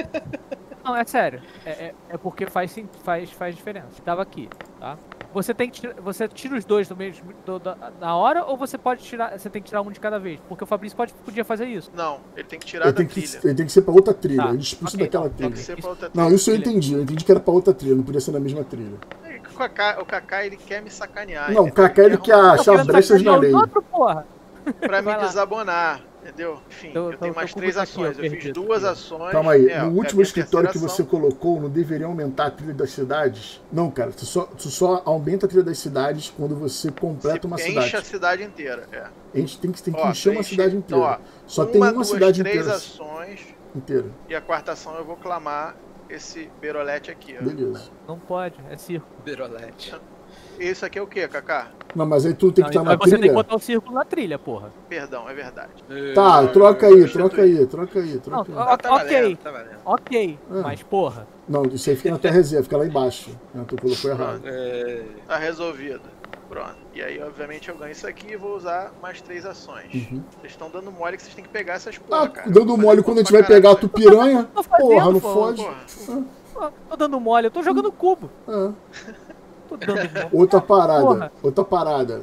Ah, Não, é sério. É, é, é porque faz, sim- faz, faz diferença. Tava aqui, tá? Você tem que tirar, você tira os dois do mesmo, do- da, na hora ou você pode tirar, você tem que tirar um de cada vez? Porque o Fabrício pode, podia fazer isso. não, ele tem que tirar Ele da tem, que, trilha. ele tem que ser pra outra trilha. Tá, Ele expulsa ok, daquela então, Tem que trilha. ser pra outra trilha. Não, isso eu Beleza. entendi. Eu entendi que era pra outra trilha, não podia ser na mesma trilha. O Kaká, o Kaká, ele quer me sacanear. Não, o entendeu? Kaká, ele quer arrumar achar Não, brechas sacanear na os lei. outros, porra. pra me Vai lá. desabonar. Entendeu? Enfim, Tô- eu tô- tenho tô mais com três muito aqui, ó, ações. Eu fiz perdido duas aqui, ó. ações. Calma aí, é, ó, no é a último minha escritório que terceira você ação. colocou, não deveria aumentar a trilha das cidades? Não, cara, tu só, tu só aumenta a trilha das cidades quando você completa Se uma enche cidade. a cidade inteira. É. A gente tem que, tem que Ó, encher uma preenche- cidade então, inteira. ó, Só uma, tem uma duas, cidade três inteira. ações inteira. e a quarta ação eu vou clamar esse Berolete aqui, ó. Beleza. Não pode, é circo. Berolete. Isso aqui é o que, Kaká? Não, mas aí tu tem Não, que estar então na você tem que trilha. botar o círculo na trilha, porra. Perdão, é verdade. Tá, troca aí, troca aí, troca aí, Não, troca aí. ó, Ah, tá ok, valendo, tá valendo. ok, Ah. mas porra. Não, isso aí fica na tua reserva, fica lá embaixo. Né? Tu colocou errado. É... Tá resolvido. Pronto. E aí, obviamente, eu ganho isso aqui e vou usar mais três ações. Uhum. Vocês estão dando mole que vocês têm que pegar essas porra, Ah, cara. dando Eu vou mole fazer quando a gente pra vai pegar a caralho. tu piranha. Tô fazendo, Porra, não pô. fode. Porra. Ó, tô dando mole, eu tô jogando cubo. Ah. Tô dando mole. Outra parada, Porra. outra parada.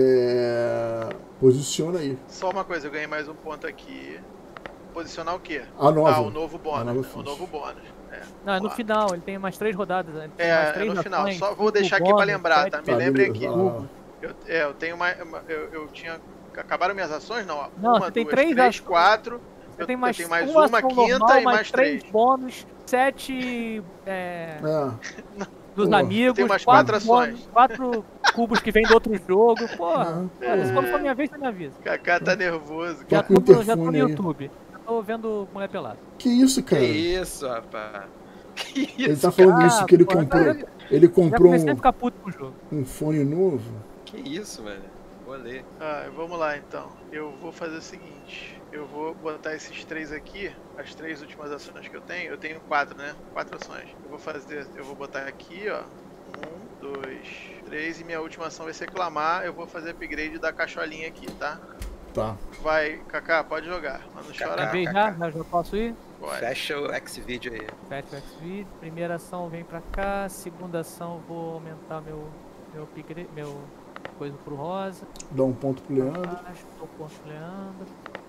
É... Posiciona aí. Só uma coisa, eu ganhei mais um ponto aqui. Posicionar o quê? A nova. Ah, o novo A bônus. nova né? ficha. O novo bônus. É, Não, é no Ó. final, ele tem mais três rodadas. Ele tem mais É, três no final. ações, Só vou cinco deixar aqui pra bônus, lembrar, sete- tá? Me Tá, lembrem beleza, aqui. vai lá, vai lá. Eu, é, eu tenho mais. Eu, eu tinha. Acabaram minhas ações? Não, ó. Não, uma, você tem duas, três três, ações. quatro. Você Eu, tem mais, eu tenho mais uma, uma, ação quinta normal, e mais três três. bônus, sete é, É. dos Porra. amigos, Tem mais quatro, quatro bônus, ações. quatro cubos que vem do outro jogo. Porra, É. olha, se quando for minha vez, você me avisa. Kaká tá nervoso. Já Toca o tô, já tô no interfone aí. YouTube. Já tô vendo Mulher Pelada. Que isso, Que cara? isso, rapaz. Que isso, Ele tá falando cara? isso que ele Ah, pô, comprou. já- Ele Já comprou comecei a um, ficar puto com o jogo. um fone novo. Que isso, velho. Vou ler. Ah, vamos lá então. Eu vou fazer o seguinte. Eu vou botar esses três aqui, as três últimas ações que eu tenho. Eu tenho quatro, né? Quatro ações. Eu vou fazer. Eu vou botar aqui, ó. Um, dois, três. E minha última ação vai ser clamar. Eu vou fazer upgrade da cacholinha aqui, tá? Tá. Vai, Kaká, pode jogar. Mas não Kaká. chora. Minha vez já, já, já posso ir? Pode. Fecha o X-Video aí. Fecha o X-Vid. Primeira ação vem pra cá. Segunda ação vou aumentar meu. Meu upgrade. Meu. Coisa pro rosa. Dá um ponto pro Leandro. Acho que tô com o Leandro.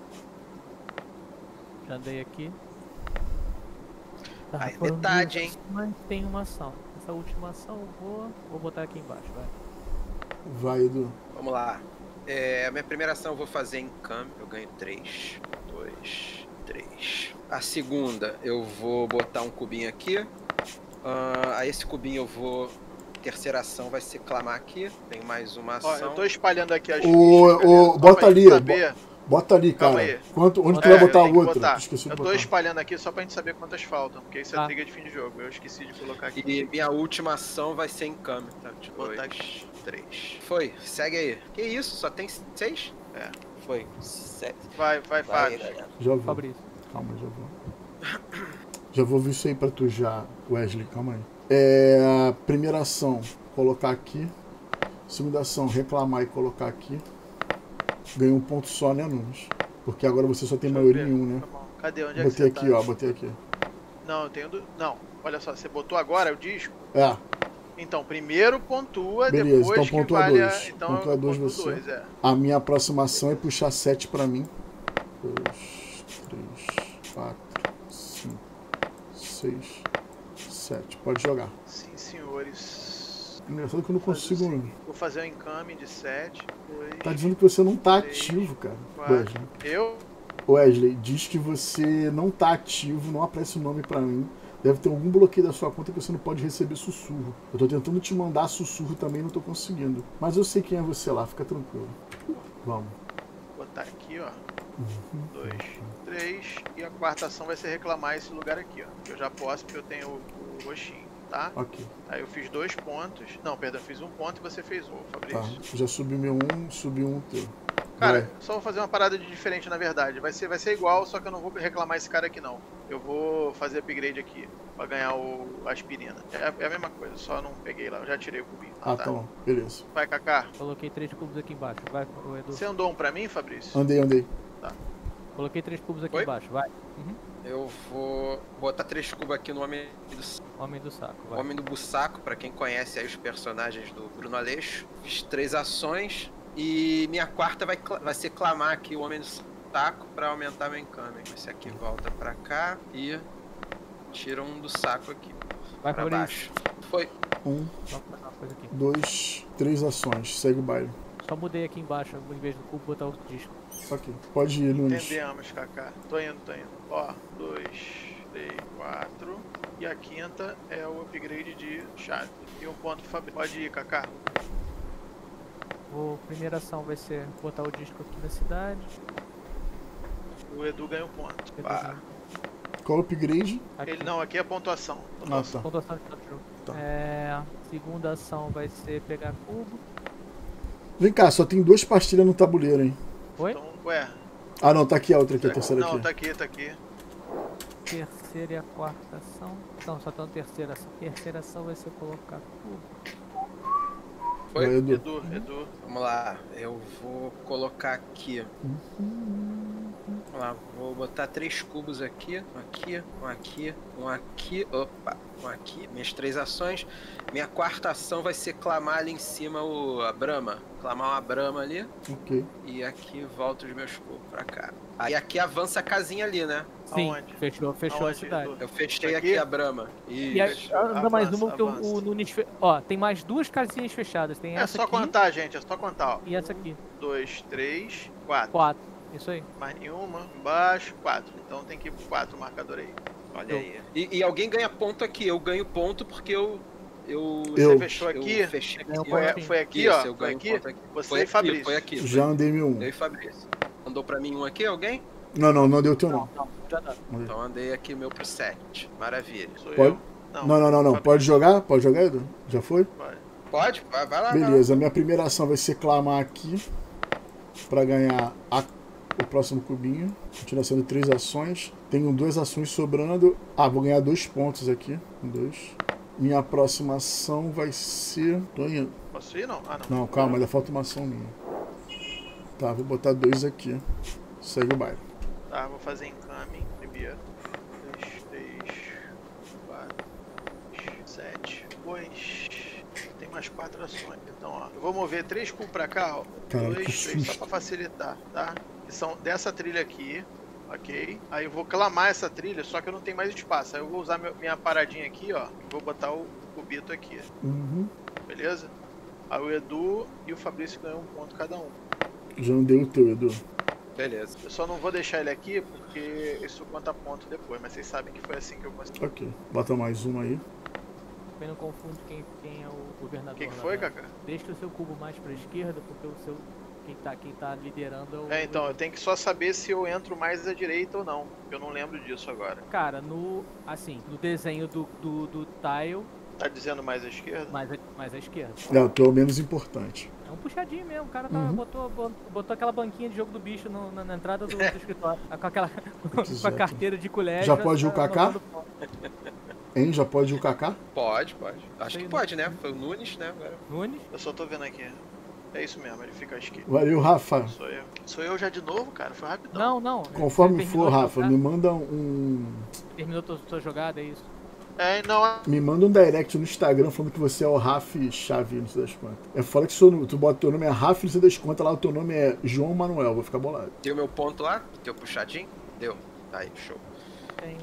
Já dei aqui. Tava Aí, falando metade, disso, hein? Mas tem uma ação. Essa última ação eu vou. Vou botar aqui embaixo, vai. Vai, Edu. Vamos lá. É, a minha primeira ação eu vou fazer em câmbio. Eu ganho três. dois, três. A segunda eu vou botar um cubinho aqui. Ah, a esse cubinho eu vou. Terceira ação vai ser clamar aqui. Tem mais uma Ó, ação. eu tô espalhando aqui as Ô, fichas, ô, galera, só bota pra gente ali, saber. Bota ali, Calma cara. aí. Quanto, onde tu É, vai eu botar tenho a que outra? botar. Esqueci de Eu tô botar. espalhando aqui só pra gente saber quantas faltam, porque isso é Tá. briga de fim de jogo. Eu esqueci de colocar aqui. E minha última ação vai ser em câmbio. Tá? Vou botar Dois, três. Foi, segue aí. Que isso? Só tem seis? É. Foi. Sete. Vai, vai, Vai, Fábio. galera. Já vou. Fabrício. Calma, já vou. Já vou ver isso aí pra tu já, Wesley. Calma aí. É, primeira ação, colocar aqui. Segunda ação, reclamar e colocar aqui. Ganhei um ponto só, né, Nunes? Porque agora você só tem Deixa eu maioria ver. em um, né? Tá bom. Cadê? Onde é Botei que aqui, você tá? ó, botei aqui. Não, eu tenho do... Não, olha só, você botou agora o disco? É, Então, primeiro pontua, Beleza, depois então que pontua vale a... dois. Então, Pontua eu dois pontuo você. dois, é. a minha aproximação é puxar sete pra mim. Dois, três, quatro, cinco, seis, sete. Pode jogar. Sim, senhores. Engraçado que eu não consigo. Vou fazer um encame de sete, dois... Tá dizendo que você não tá Três, ativo, cara. quatro. Wesley. Eu? Wesley, diz que você não tá ativo, não aparece o nome pra mim. Deve ter algum bloqueio da sua conta que você não pode receber sussurro. Eu tô tentando te mandar sussurro também, não tô conseguindo. Mas eu sei quem é você lá, fica tranquilo. Vamos. Vou botar aqui, ó. Dois, três. E a quarta ação vai ser reclamar esse lugar aqui, ó. Que eu já posso, porque eu tenho o, o roxinho, tá? Ok. Aí eu fiz dois pontos. Não, perdão, eu fiz um ponto e você fez um, Tá. Fabrício. Já subiu meu um, subiu um teu. Cara, Vai. só vou fazer uma parada de diferente na verdade. Vai ser, vai ser igual, só que eu não vou reclamar esse cara aqui não. Eu vou fazer upgrade aqui pra ganhar o a aspirina. É, é a mesma coisa, só não peguei lá. Eu já tirei o cubinho. Ah, tá bom. Beleza. Vai, Kaká. Coloquei três cubos aqui embaixo. Vai, ô, Edu. Você andou um pra mim, Fabrício? Andei, andei. Coloquei três cubos aqui Oi? embaixo. Vai. Uhum. Eu vou botar três cubos aqui no Homem do, Homem do saco. Vai. Homem do Bussaco, pra quem conhece aí os personagens do Bruno Aleixo. Fiz três ações e minha quarta vai, cla- vai ser clamar aqui o Homem do Saco pra aumentar meu encame. Esse aqui volta pra cá e tira um do saco aqui Vai, pra Fabrício. baixo. Foi. Um, Vamos fazer uma coisa aqui. dois, três ações. Segue o baile. Só mudei aqui embaixo, em vez do cubo, botar o disco. Ok. Pode ir, Nunes. Entendemos, Kaká. Tô indo, tô indo. Ó, dois, três, quatro. E a quinta é o upgrade de chave. E um ponto Fabrício. Pode ir, Kaká. A primeira ação vai ser botar o disco aqui na cidade. O Edu ganha um ponto. Pá. Qual o upgrade? Aqui. Ele não, aqui é pontuação. Ah, pontuação. tá. Pontuação de cada jogo. Tá. É, segunda ação vai ser pegar cubo. Vem cá, só tem duas pastilhas no tabuleiro, hein? Oi? Então, ué. Ah, não, tá aqui a outra aqui, a terceira Não, aqui. tá aqui, tá aqui. Terceira e a quarta ação. Não, só tá na terceira ação. Terceira ação vai ser colocar cubo. Foi? Vai, Edu. Edu, Edu. Vamos lá, eu vou colocar aqui. Vamos lá, vou botar três cubos aqui, um aqui, um aqui, um aqui, opa, um aqui, minhas três ações. Minha quarta ação vai ser clamar ali em cima o, a Brahma, clamar uma Brahma ali, Ok. e aqui volta os meus cubos pra cá. Aí aqui avança a casinha ali, né? Sim, Aonde? fechou, fechou Aonde, a cidade. Edu? Eu fechei Aqui? aqui a Brahma. E aí, Isso. anda mais Avança, uma que o, avança. o Nunes fe... Ó, tem mais duas casinhas fechadas. Tem É essa só aqui contar, gente. É só contar, ó. e essa aqui. Dois, três, quatro. Quatro. Isso aí. Mais nenhuma. Embaixo, quatro. Então tem que ir pro quatro marcador aí. Olha aí. E, e alguém ganha ponto aqui. Eu ganho ponto porque eu. Eu, Eu. Você fechou eu aqui? fechei Ganhou aqui. ponto. Foi, foi aqui, Isso, ó. eu Foi ganho aqui. ponto aqui. Você Foi e aqui, Fabrício. Foi aqui. Já andei meu um. Eu e Fabrício. Mandou pra mim um aqui, alguém? Não, não, não deu teu não. Não, já dá. Então andei aqui meu pro sete. Maravilha. Sou Pode? eu. Não, Não, não, não, não. Fabrício. Pode jogar? Pode jogar, Edu? Já foi? Pode. Pode? Vai, vai lá. vai lá. Beleza, minha primeira ação vai ser clamar aqui pra ganhar a- o próximo cubinho. Continua sendo três ações. Tenho duas ações sobrando. Ah, vou ganhar dois pontos aqui. Um, dois. Minha próxima ação vai ser. Tô indo. Posso ir, não? Ah, não. Não, calma, ainda falta uma ação minha. Tá, vou botar dois aqui. Segue o baile. Tá, vou fazer encame primeiro. Dois, três, quatro, sete, dois. Tem mais quatro ações. Então, ó. Eu vou mover três cubos pra cá, ó. Caralho, que Dois, três, só susto. pra facilitar, tá? Que são dessa trilha aqui. Ok. Aí eu vou clamar essa trilha, só que eu não tenho mais espaço. Aí eu vou usar meu- minha paradinha aqui, ó. E vou botar o cubito aqui. Uhum. Beleza? Aí o Edu e o Fabrício ganham um ponto cada um. Já andei o teu, Edu. Beleza. Eu só não vou deixar ele aqui porque isso conta ponto depois, mas vocês sabem que foi assim que eu consegui. Ok. Bota mais uma aí. Também não confunde quem, quem é o governador. O que, que lá, foi, né? Kaká? Deixa o seu cubo mais pra esquerda, porque o seu. Quem tá, quem tá liderando é o. É, então, eu tenho que só saber se eu entro mais à direita ou não. Eu não lembro disso agora. Cara, no. Assim, no desenho do, do, do tile, Tá dizendo mais à esquerda? mais, a- mais à esquerda. É, o teu é o menos importante. É um puxadinho mesmo, o cara tá, Uhum. botou, botou aquela banquinha de jogo do bicho no- na, na entrada do, do escritório. Com aquela. com a Exato. carteira de colher. Já pode ir o Kaká? anotando ponto. Hein? Já pode ir o Kaká? Pode, pode. Acho Sei que não. pode, né? Foi o Nunes, né? Agora. Nunes? Eu só tô vendo aqui. É isso mesmo, ele fica à esquerda. Valeu, Rafa. Sou eu. Sou eu já de novo, cara? Foi rapidão. Não, não. Conforme Você for, terminou a Rafa, jogada? me manda um. Terminou tua, tua jogada, é isso? É, não, é- Me manda um direct no Instagram falando que você é o Rafa Chave, não sei das contas. É fora que seu, tu bota teu nome é Rafa, não sei das contas, lá o teu nome é João Manuel, vou ficar bolado. Deu meu ponto lá? Deu puxadinho? Deu. Aí, show. Tem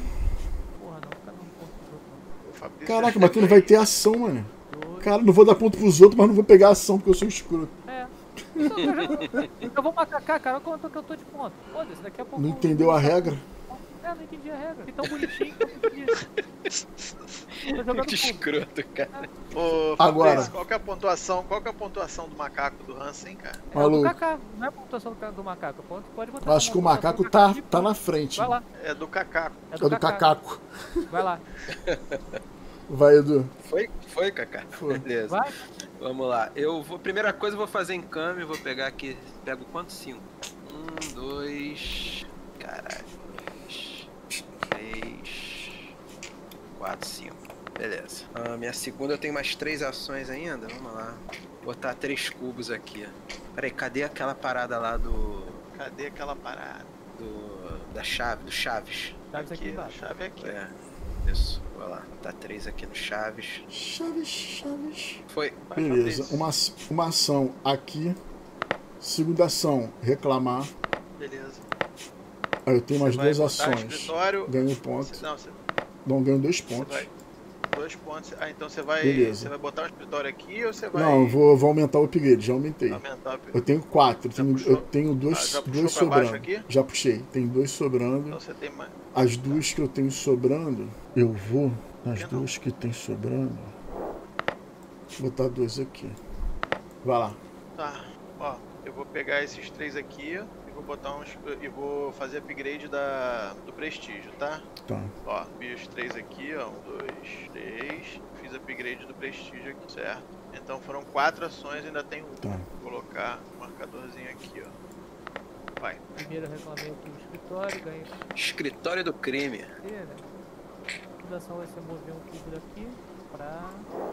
um. Porra, não, fica dando ponto pros outros, não. o Fabrício. Caraca, mas tu não vai ter ação, mano. Dois. Cara, não vou dar ponto pros outros, mas não vou pegar a ação porque eu sou escroto. É. Eu, só- eu, já- eu vou macacar, cara. Olha quanto que eu tô de ponto. Foda-se, daqui a pouco. Não entendeu a regra? É, não entendi a regra. Que tão bonitinho que eu entendi. Tô jogando Muito cubo. escroto, cara. Ô, Fabrício, Agora. qual que é a pontuação? Qual que é a pontuação do macaco do Hansen, cara? É a do Maluco. Kaká, não é a pontuação do, ca- do macaco. Pode, pode botar. Eu acho a que o pontuação macaco do tá, Kaká. tá na frente. Vai lá. É do Cacaco. É É do cacaco. Vai lá. Vai, Edu. Foi? Foi, Kaká? Foi. Beleza. Vai. Vamos lá. Eu vou. Primeira coisa eu vou fazer em câmbio. Vou pegar aqui. Pego quanto? Cinco. Um, dois. Caralho. Dois. Três. Quatro, cinco. Beleza. Ah, minha segunda eu tenho mais três ações ainda. Vamos lá. Botar três cubos aqui. Peraí, cadê aquela parada lá do. Cadê aquela parada? do da chave? Do Chaves? Chaves aqui Aqui, a embaixo. chave é aqui. É. Isso. Vai lá. Botar três aqui no Chaves. Chaves, chaves. Foi. Vai, Beleza, Fabrício. uma, uma ação aqui. Segunda ação, reclamar. Beleza. Aí eu tenho mais Você vai duas botar ações. escritório. Ganho um Você- ponto. Não, você, Não, ganho dois você pontos. vai dois pontos. Ah, então você vai, Beleza. você vai botar um escritório aqui ou você vai... Não, eu vou, vou aumentar o upgrade, já aumentei. aumentar o... Eu tenho quatro, Já tenho, puxou? eu tenho dois, Ah, já puxou dois pra baixo sobrando. aqui? Já puxei, tem dois sobrando. Então você tem mais... As duas que eu tenho sobrando, eu vou. As Eu não. duas que tem sobrando. Vou botar dois aqui. Vai lá. Tá, ó, eu vou pegar esses três aqui e vou botar uns... e vou fazer upgrade da, do prestígio, tá? Tá. Ó, vi os três aqui, ó, um, dois, três, fiz upgrade do prestígio aqui, certo? Então foram quatro ações, ainda tem um. Tá. Vou colocar um marcadorzinho aqui, ó. Vai. Primeiro eu reclamei aqui no escritório, ganhei Escritório do crime. P, né? A segunda ação vai ser mover um cubo daqui pra...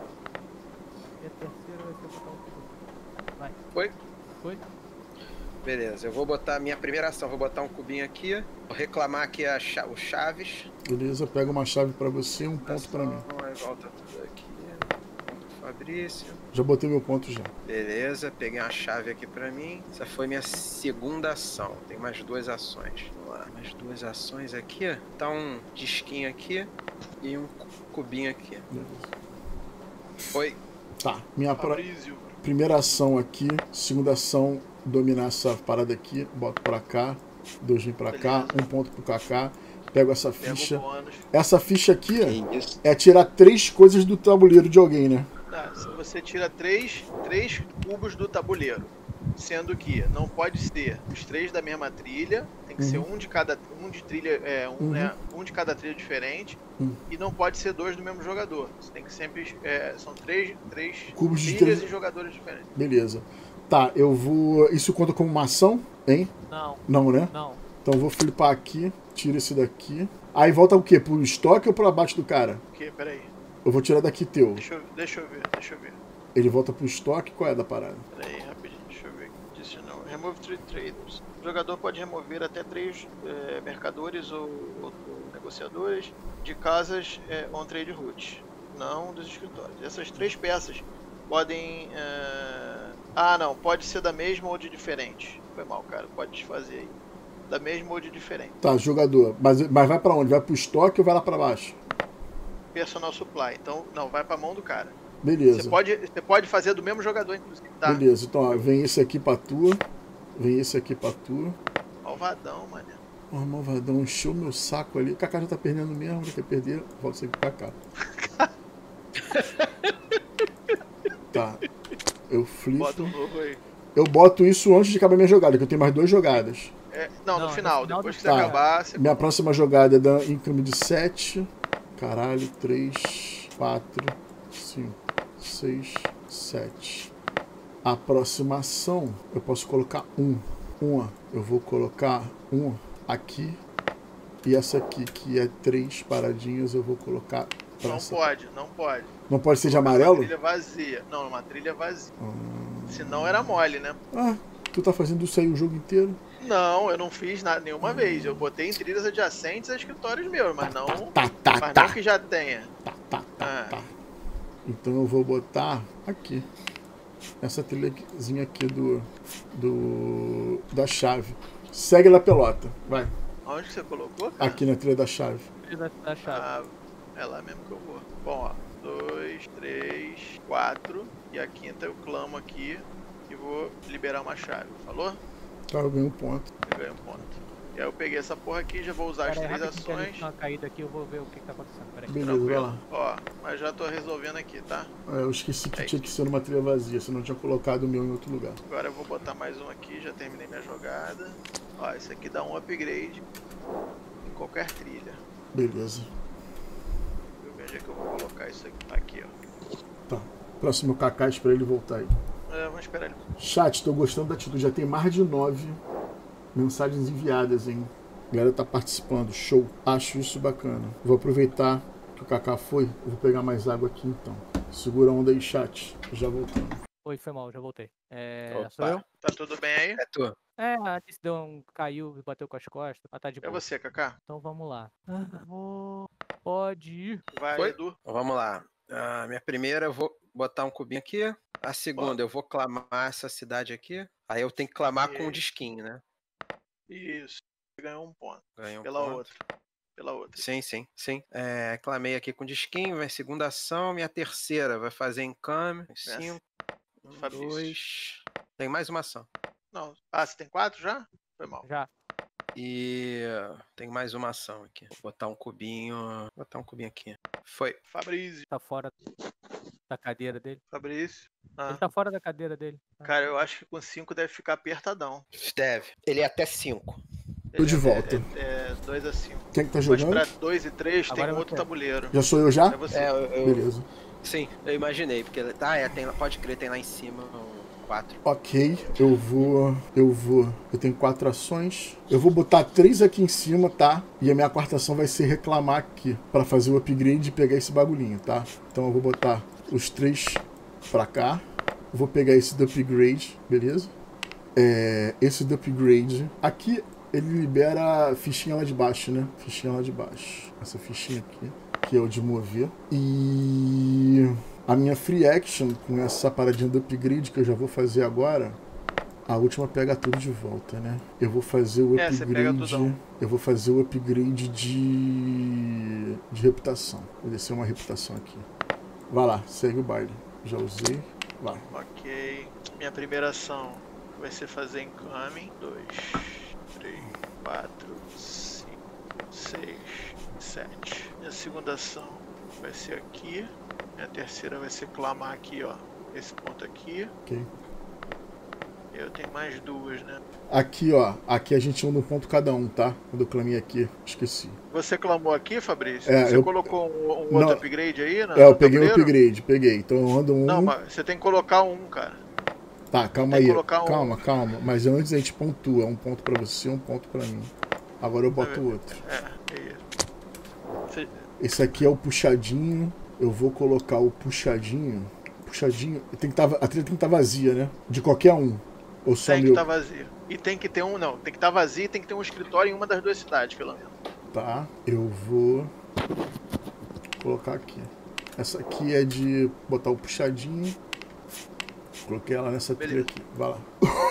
E a terceira vai ser botar um cubo aqui. Vai. Foi? Foi? Beleza, eu vou botar a minha primeira ação, vou botar um cubinho aqui. Vou reclamar aqui a cha o Chaves. Beleza, pega uma chave pra você, um ponto pra mim. Aí volta tudo aqui. Ponto Fabrício. Já botei meu ponto já. Beleza, peguei uma chave aqui pra mim. Essa foi minha segunda ação. Tem mais duas ações. Vamos lá, mais duas ações aqui. Tá um disquinho aqui e um cu- cubinho aqui. Beleza. Foi. Tá, minha pro... Fabrício. primeira ação aqui, segunda ação, dominar essa parada aqui, boto pra cá, dois vem pra cá, Beleza. um ponto pro Kaká, pego essa Pega o ficha. bônus. Essa ficha aqui Que isso? é tirar três coisas do tabuleiro de alguém, né? Tá, se você tira três, três cubos do tabuleiro, sendo que não pode ser os três da mesma trilha, tem que Uhum. ser um de cada, um de trilha, é, um, Uhum. né, um de cada trilha diferente, Uhum. e não pode ser dois do mesmo jogador. Você tem que sempre, é, são três, três Cubos de trilhas três- e jogadores diferentes. Beleza. Tá, eu vou. Isso conta como uma ação, hein? Não, Não, né? não. Então eu vou flipar aqui, tiro esse daqui. Aí volta o quê? Pro estoque ou pro abate do cara? O que? Peraí, Eu vou tirar daqui teu. deixa eu, deixa eu ver, deixa eu ver. Ele volta pro estoque, qual é da parada? Peraí, rapidinho, deixa eu ver. Disse não. Remove three traders. O jogador pode remover até três é, mercadores ou, ou- ou negociadores de casas é, on trade route, não dos escritórios. Essas três peças podem. é, Ah, não, pode ser da mesma ou de diferente. Foi mal, cara, pode desfazer aí. Da mesma ou de diferente. Tá, jogador. Mas, mas vai pra onde? Vai pro estoque ou vai lá pra baixo? Personal supply. Então, não, vai pra mão do cara. Beleza. Você pode, você pode fazer do mesmo jogador, inclusive, tá? Beleza, então ó, vem esse aqui pra tua. Vem esse aqui pra tua. Malvadão, mané. Ó, malvadão, encheu meu saco ali. O Kaká já tá perdendo mesmo, ele quer perder. Volta isso aqui pro Kaká. Tá. Eu flipo. Bota um novo aí. Eu boto isso antes de acabar minha jogada, que eu tenho mais duas jogadas. É, não, Não, no no final. final Depois do que você Tá. acabar, você Minha próxima jogada é da increme de sete. Caralho, três, quatro, cinco, seis, sete. A próxima ação eu posso colocar um. Uma, eu vou colocar um aqui. E essa aqui, que é três paradinhas, eu vou colocar pra não essa. pode, não pode. Não pode ser de Uma amarelo? trilha vazia. Não, uma trilha vazia. Hum. Senão era mole, né? Ah, tu tá fazendo isso aí o jogo inteiro? Não, eu não fiz nada nenhuma vez. Eu botei em trilhas adjacentes a escritórios meus, mas não. Tá, tá, Mas tá. não que já tenha. Tá, tá, tá, Ah. tá. Então eu vou botar aqui. Essa trilhazinha aqui do. do. da chave. Segue lá pelota. Vai. Onde que você colocou? Cara? Aqui na trilha da chave. Da, da chave. Ah, é lá mesmo que eu vou. Bom, ó. Dois, três, quatro. E a quinta eu clamo aqui e vou liberar uma chave. Falou? Tá, eu ganho um ponto. Eu ganho um ponto. E aí eu peguei essa porra aqui, já vou usar as Pera aí, três rapidinho, que a gente ações. dá uma caída aqui, eu vou ver o que, que tá acontecendo. Pera aí. Beleza, vai lá. Ó, mas já tô resolvendo aqui, tá? É, eu esqueci que É tinha que ser numa trilha vazia, senão eu tinha colocado o meu em outro lugar. Agora eu vou botar mais um aqui, já terminei minha jogada. Ó, esse aqui dá um upgrade em qualquer trilha. Beleza. Deixa eu ver onde é que eu vou colocar isso aqui. Aqui, ó. Tá. Próximo Kaká, espera ele voltar aí. É, vamos esperar ele. Chat, tô gostando da atitude. Já tem mais de nove mensagens enviadas, hein? A galera tá participando. Show. Acho isso bacana. Vou aproveitar que o Kaká foi. Eu vou pegar mais água aqui então. Segura a onda aí, chat. Já voltando. Oi, foi mal, já voltei. É, Opa. sou eu? Tá tudo bem aí? É tu. É, a Alice deu um, caiu e bateu com as costas, mas tá de É boa. você, Kaká. Então vamos lá. Ah, vou... Pode ir. Vai, Foi? Edu. Então, vamos lá. A minha primeira eu vou botar um cubinho aqui. A segunda eu vou clamar essa cidade aqui. Aí eu tenho que clamar com o Isso. disquinho, né? Isso. Você ganhou um ponto. Ganhei um Pela ponto. outra. pela outra. Sim, sim, sim. É, clamei aqui com disquinho, vai segunda ação, minha terceira vai fazer encame. Cinco, um, Fabrício. dois. Tem mais uma ação. Não. Ah, você tem quatro já? Foi mal. Já. E tem mais uma ação aqui. Vou botar um cubinho. Vou botar um cubinho aqui. Foi. Fabrício. Tá fora da cadeira dele. Fabrício. Ah. Ele tá fora da cadeira dele. Cara, eu acho que com cinco deve ficar apertadão. Deve. Ele é até cinco. Tô de volta. É dois a cinco. Quem que tá Mas jogando? pra dois e três tem Agora eu outro quero. tabuleiro. Já sou eu já? É você. É, eu, eu- Beleza. Sim, eu imaginei, porque ele- ah, é, tem, pode crer, tem lá em cima um quatro. Ok, eu vou. Eu vou. Eu tenho quatro ações. Eu vou botar três aqui em cima, tá? E a minha quarta ação vai ser reclamar aqui. Pra fazer o upgrade e pegar esse bagulhinho, tá? Então eu vou botar os três pra cá. Eu vou pegar esse do upgrade, beleza? É, esse do upgrade. Aqui ele libera a fichinha lá de baixo, né? Fichinha lá de baixo. Essa fichinha aqui, que é o de mover. E a minha free action com essa paradinha do upgrade que eu já vou fazer agora. A última pega tudo de volta, né? Eu vou fazer o É, você pega upgrade. tudão. Eu vou fazer o upgrade de. de reputação. Vou descer uma reputação aqui. Vai lá, segue o baile. Já usei. Vai. Ok. Minha primeira ação vai ser fazer encame. dois, três, quatro, cinco, seis, sete. Minha segunda ação vai ser aqui. Minha terceira vai ser clamar aqui, ó. Esse ponto aqui. Ok. Eu tenho mais duas, né? Aqui, ó. Aqui a gente anda um ponto cada um, tá? Quando eu clamei aqui, esqueci. Você clamou aqui, Fabrício? É, você eu- colocou um, um Não. outro upgrade aí? É, eu peguei o tabuleiro? upgrade, peguei. Então eu ando um. Não, mas você tem que colocar um, cara. Tá, calma tem que aí. colocar um- Calma, calma. Mas antes a gente pontua. Um ponto pra você, um ponto pra mim. Agora eu boto o outro. É, é isso. Você- Esse aqui é o puxadinho. Eu vou colocar o puxadinho. Puxadinho. Tem que tá, a trilha tem que estar vazia, né? De qualquer um. Ou só Tem que meu. estar vazio. E tem que ter um, não. Tem que estar vazio e tem que ter um escritório em uma das duas cidades, pelo menos. Tá, eu vou colocar aqui. Essa aqui é de botar o puxadinho. Coloquei ela nessa trilha Beleza. aqui. Vai lá.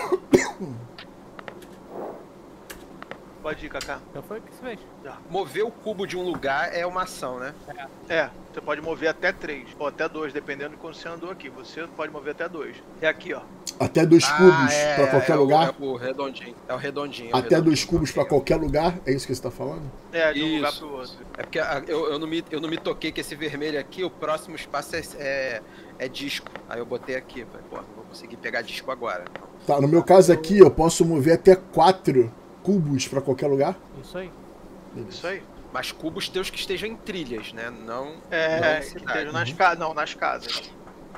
Pode ir, Kaká. Então foi o que você fez. Mover o cubo de um lugar é uma ação, né? É, você pode mover até três, ou até dois, dependendo de quando você andou aqui. Você pode mover até dois. É aqui, ó. Até dois cubos é, pra qualquer é lugar. O, é o redondinho. É o redondinho. é o Até redondinho. dois cubos pra qualquer lugar. É isso que você tá falando? É, de um lugar Isso. pro outro. É porque ah, eu, eu, não me, eu não me toquei que esse vermelho aqui, o próximo espaço é, é, é disco. Aí eu botei aqui. Falei, pô, não vou conseguir pegar disco agora. Tá, no meu caso aqui eu posso mover até quatro cubos pra qualquer lugar. Isso aí. Isso aí. Mas cubos teus que estejam em trilhas, né? Não. É, não em que cidade. esteja nas casas. Não, nas casas.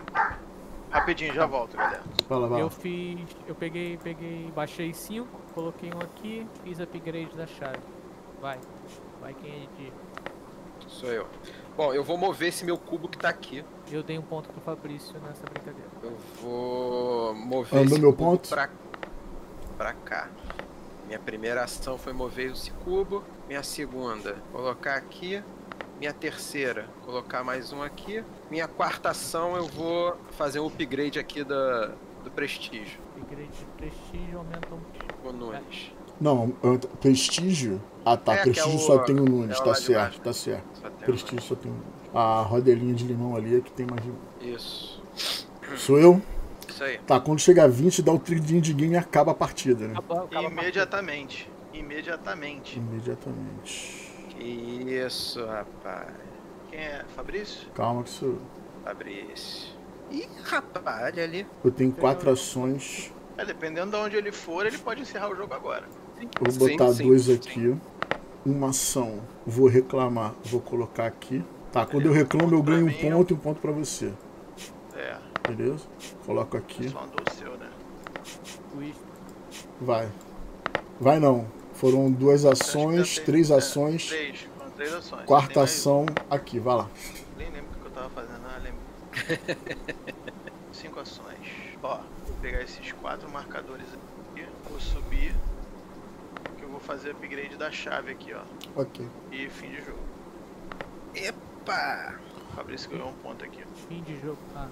Rapidinho, já volto, galera. Vai lá, vai Eu lá. fiz. Eu peguei, peguei, baixei cinco, coloquei um aqui, fiz upgrade da chave. Vai. Vai quem é de. Sou eu. Bom, eu vou mover esse meu cubo que tá aqui. Eu dei um ponto pro Fabrício nessa brincadeira. Eu vou mover Andou esse meu cubo ponto? pra, pra cá. Minha primeira ação foi mover esse cubo. Minha segunda, colocar aqui. Minha terceira, colocar mais um aqui. Minha quarta ação, eu vou fazer um upgrade aqui da, do prestígio. Upgrade de prestígio aumenta um. O Nunes. Não, eu- prestígio. Ah tá, É, que é prestígio o- só tem o Nunes, é o tá lá de certo, baixo. tá certo. Só tem Prestígio só tem o Nunes. A rodelinha de limão ali é que tem mais de um. Isso. Sou eu? Isso aí. Tá, quando chegar a vinte, dá o trilhinho de game e acaba a partida, né? Acaba- acaba a Imediatamente. Imediatamente. Imediatamente. Que isso, rapaz. Quem é? Fabrício? Calma que sou eu. Fabrício. Ih, rapaz, olha ali. Eu tenho quatro ações. É, dependendo de onde ele for, ele pode encerrar o jogo agora. Eu vou Sim, botar sim, dois sim. aqui. Uma ação. Vou reclamar. Vou colocar aqui. Tá, quando eu reclamo eu Pra ganho um mim, ponto e um ponto pra você. É, Beleza? Coloco aqui. só andou o seu, né? twist. Vai. Vai não. Foram duas Acho que ações, já tem- três é, ações. Três, foram três ações. Quarta Tem mais- ação aqui, vai lá. Nem lembro o que eu tava fazendo, ah, lembro. Cinco ações. Ó, vou pegar esses quatro marcadores aqui, vou subir, que eu vou fazer upgrade da chave aqui, ó. Ok. E fim de jogo. Epa! O Fabrício ganhou um ponto aqui. Fim de jogo. Ah,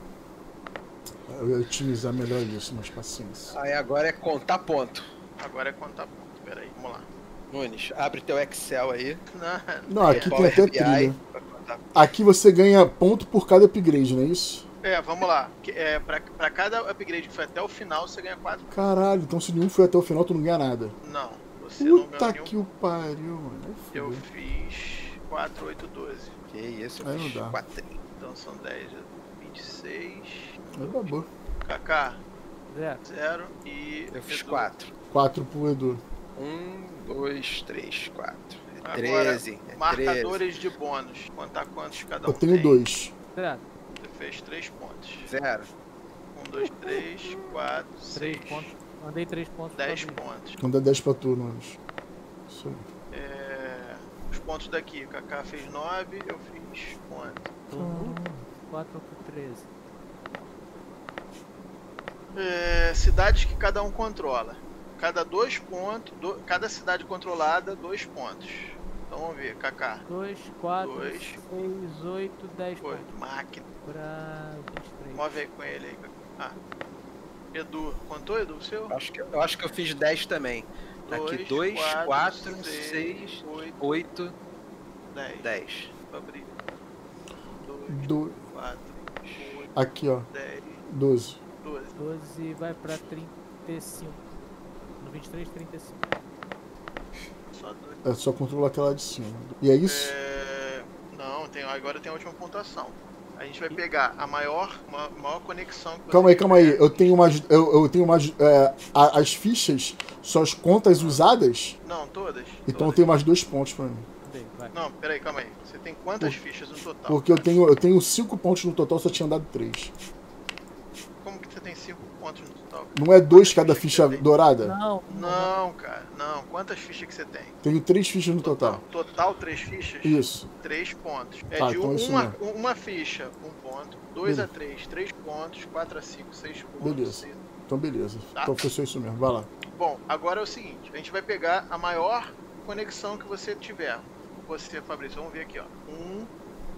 Eu ia otimizar melhor isso, mas paciência. Aí agora é contar ponto. Agora é contar ponto. Pera aí, vamos lá. Nunes, abre teu Excel aí. Não, Não, aqui tem Power até B I. trilha. Aqui você ganha ponto por cada upgrade, não é isso? É, vamos lá. Que- É, pra, pra cada upgrade que foi até o final, você ganha quatro. Caralho, então se nenhum foi até o final, tu não ganha nada. Não, você não Puta ganhou nenhum. que o pariu, mano. Aí Eu fudeu. fiz quatro, oito, doze. Que isso, eu Aí fiz não dá. quatrinho. Então são dez, vinte e seis. Aí babou. Kaká, Zero. zero. E. Eu fiz Edu. quatro. quatro pro Edu. Um, dois, três, quatro. É Agora, treze. É treze. Marcadores de bônus. Contar quantos cada um Eu tenho tem. dois. Zero. Você fez três pontos. Zero. Um, dois, três, quatro, Três seis. pontos. Mandei três pontos. pra Dez mim. pontos. Então dá dez pra tu, Nunes. Isso aí. É, os pontos daqui. Kaká fez nove, eu fiz quanto? Uhum. quatro por treze. É, cidades que cada um controla. Cada dois pontos, do- cada cidade controlada, dois pontos. Então vamos ver, Kaká. dois, quatro, Dois. seis, oito, dez Foi, pontos. máquina. Pra vinte e três. Move aí com ele aí, Kaká. Ah. Edu, contou, Edu, o seu? Acho que, eu acho que eu fiz dez também. Aqui, dois, quatro, seis, oito, oito, dez. dez. Abrir. dois, Do... quatro, oito, Aqui, ó. dez, doze. doze. doze vai pra trinta e cinco. No vinte e três, trinta e cinco. Só dois. É só controlar aquela de cima. E é isso? É, não, tem, agora tem a última pontuação. A gente vai pegar a maior, uma, maior conexão que você Calma aí, calma aí. tiver. Eu tenho umas. Eu, eu tenho umas. É, a- as fichas são as contas usadas, Não, todas. então eu todas. tenho mais dois pontos pra mim. Dei, vai. Não, peraí, calma aí. Você tem quantas fichas no total? Porque eu tenho, eu tenho cinco pontos no total, só tinha dado três. Como que você tem cinco pontos no total? Não é dois cada Quantas ficha fichas você tem? dourada? Não, Não, cara, não. Quantas fichas que você tem? Tenho três fichas no total. Total, três fichas? Isso. Três pontos. É Tá, de então um- é isso uma, mesmo. uma ficha, um ponto. Dois Beleza. a três, três pontos. Quatro a cinco, seis pontos. Beleza. seis- Então beleza. Tá. Então foi só isso mesmo. Vai lá. Bom, agora é o seguinte. A gente vai pegar a maior conexão que você tiver. Você, Fabrício, vamos ver aqui, ó. Um,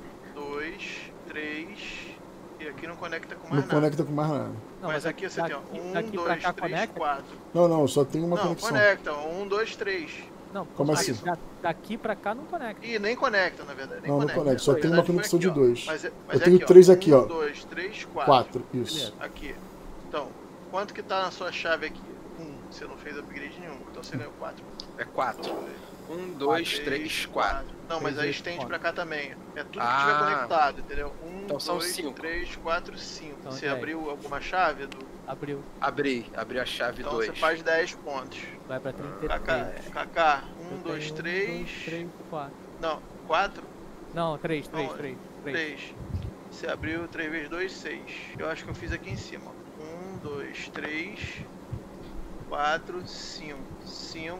dois, três... E aqui não conecta com Não mais nada. conecta com mais nada. não, Mas aqui você tem, ó. daqui- Um, daqui pra dois, cá três, conecta? quatro. Não, não, só tem uma Não, conexão. conecta. Um, dois, três. Não, Como daqui- assim? da- daqui pra cá não conecta. Ih, nem conecta, na verdade. Nem Não, não conecta. conecta, só Na tem uma verdade, foi conexão de aqui, ó. dois. Mas é- mas Eu é tenho aqui, ó. três aqui, ó. Um, dois, três, quatro. Quatro, isso. Beleza. Aqui. Então, quanto que tá na sua chave aqui? Um. Você não fez upgrade nenhum, então você ganhou quatro. É quatro. Um, dois, três, quatro. Não, mas Três, aí dois, estende quatro. pra cá também. É tudo que Ah. tiver conectado, entendeu? Um, Então são dois, cinco. três, quatro, cinco. Então, Você dez. abriu alguma chave, Edu? Abriu. Abri, abri a chave Então dois. você faz dez pontos. Vai pra trinta e Kaká, três. Kaká, Eu um, dois, tenho três. Um, dois, três, quatro. Não, quatro? Não, três, três, Não, três. três. Três. Você abriu três vezes dois, seis. Eu acho que eu fiz aqui em cima. Um, dois, três, quatro, cinco. Cinco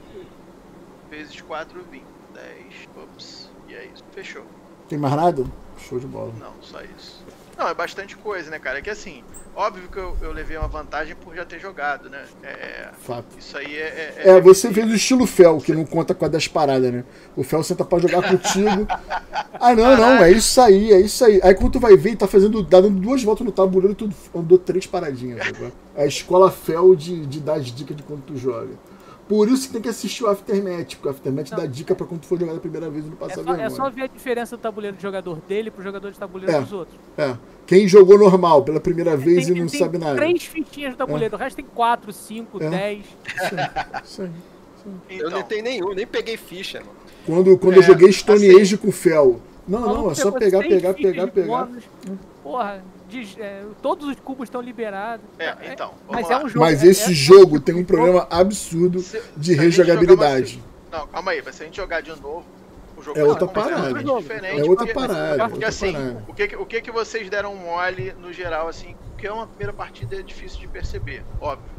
vezes quatro, vinte. Dez. Ops. E é isso. Fechou. Tem mais nada? Show de bola. Não, só isso. Não, é bastante coisa, né, cara? É que assim, óbvio que eu, eu levei uma vantagem por já ter jogado, né? É, Fato. isso aí é. É, você fez o estilo Fel, que não conta com a das paradas, né? O Fel senta pra jogar contigo. Ah, não, não, é isso aí, é isso aí. Aí quando tu vai ver, tá fazendo, tá dando duas voltas no tabuleiro e tu andou três paradinhas. Agora. É a escola Fel de, de dar as dicas de quando tu joga. Por isso que tem que assistir o Aftermath, porque o Aftermath dá dica pra quando tu for jogar da primeira vez e não É passar só, vergonha. é só ver a diferença do tabuleiro de jogador dele pro jogador de tabuleiro É. dos outros. É. Quem jogou normal pela primeira vez Tem- e não tem sabe nada. três fitinhas do tabuleiro, o resto tem quatro, cinco, É. dez. Isso aí. Eu não Então, tenho nenhum, nem peguei ficha, mano. Quando, quando É, eu joguei Stone assim- Age com o Fel. Não, não, Maluco é só pegou pegar, seis pegar, fichas pegar, de pegar. bônus. Porra, de- é, todos os cubos estão liberados. é, então. Vamos Mas lá. é um jogo. Mas é- esse é- jogo tem um problema absurdo Se- de se a gente rejogabilidade. jogar uma- Não, calma aí, mas se a gente jogar de novo, o jogo É vai outra ser completamente parada. diferente. É outra porque- parada, Porque outra assim, parada. o que, que- o que que vocês deram mole no geral, assim, porque é uma primeira partida é difícil de perceber, óbvio.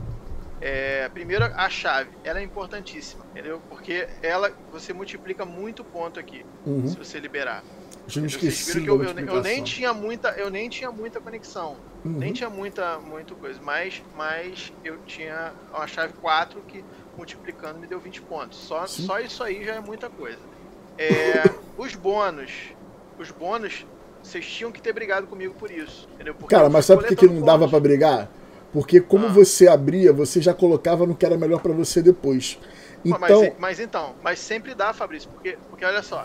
É, primeiro, a chave, ela é importantíssima, entendeu? Porque ela, você multiplica muito ponto aqui, Uhum. se você liberar. Já me Vocês esqueci viram que da eu, eu, eu nem multiplicação. tinha muita, eu nem tinha muita conexão, Uhum. nem tinha muita, muita coisa, mas, mas eu tinha uma chave quatro que multiplicando me deu vinte pontos. Só, Sim. só isso aí já é muita coisa. É, os bônus, os bônus, vocês tinham que ter brigado comigo por isso, entendeu? Porque Cara, eu mas fui sabe por que, que não coletando dava pontos. pra brigar? Porque como Ah. você abria, você já colocava no que era melhor pra você depois. Então... Mas, mas então, mas sempre dá, Fabrício, porque, porque olha só,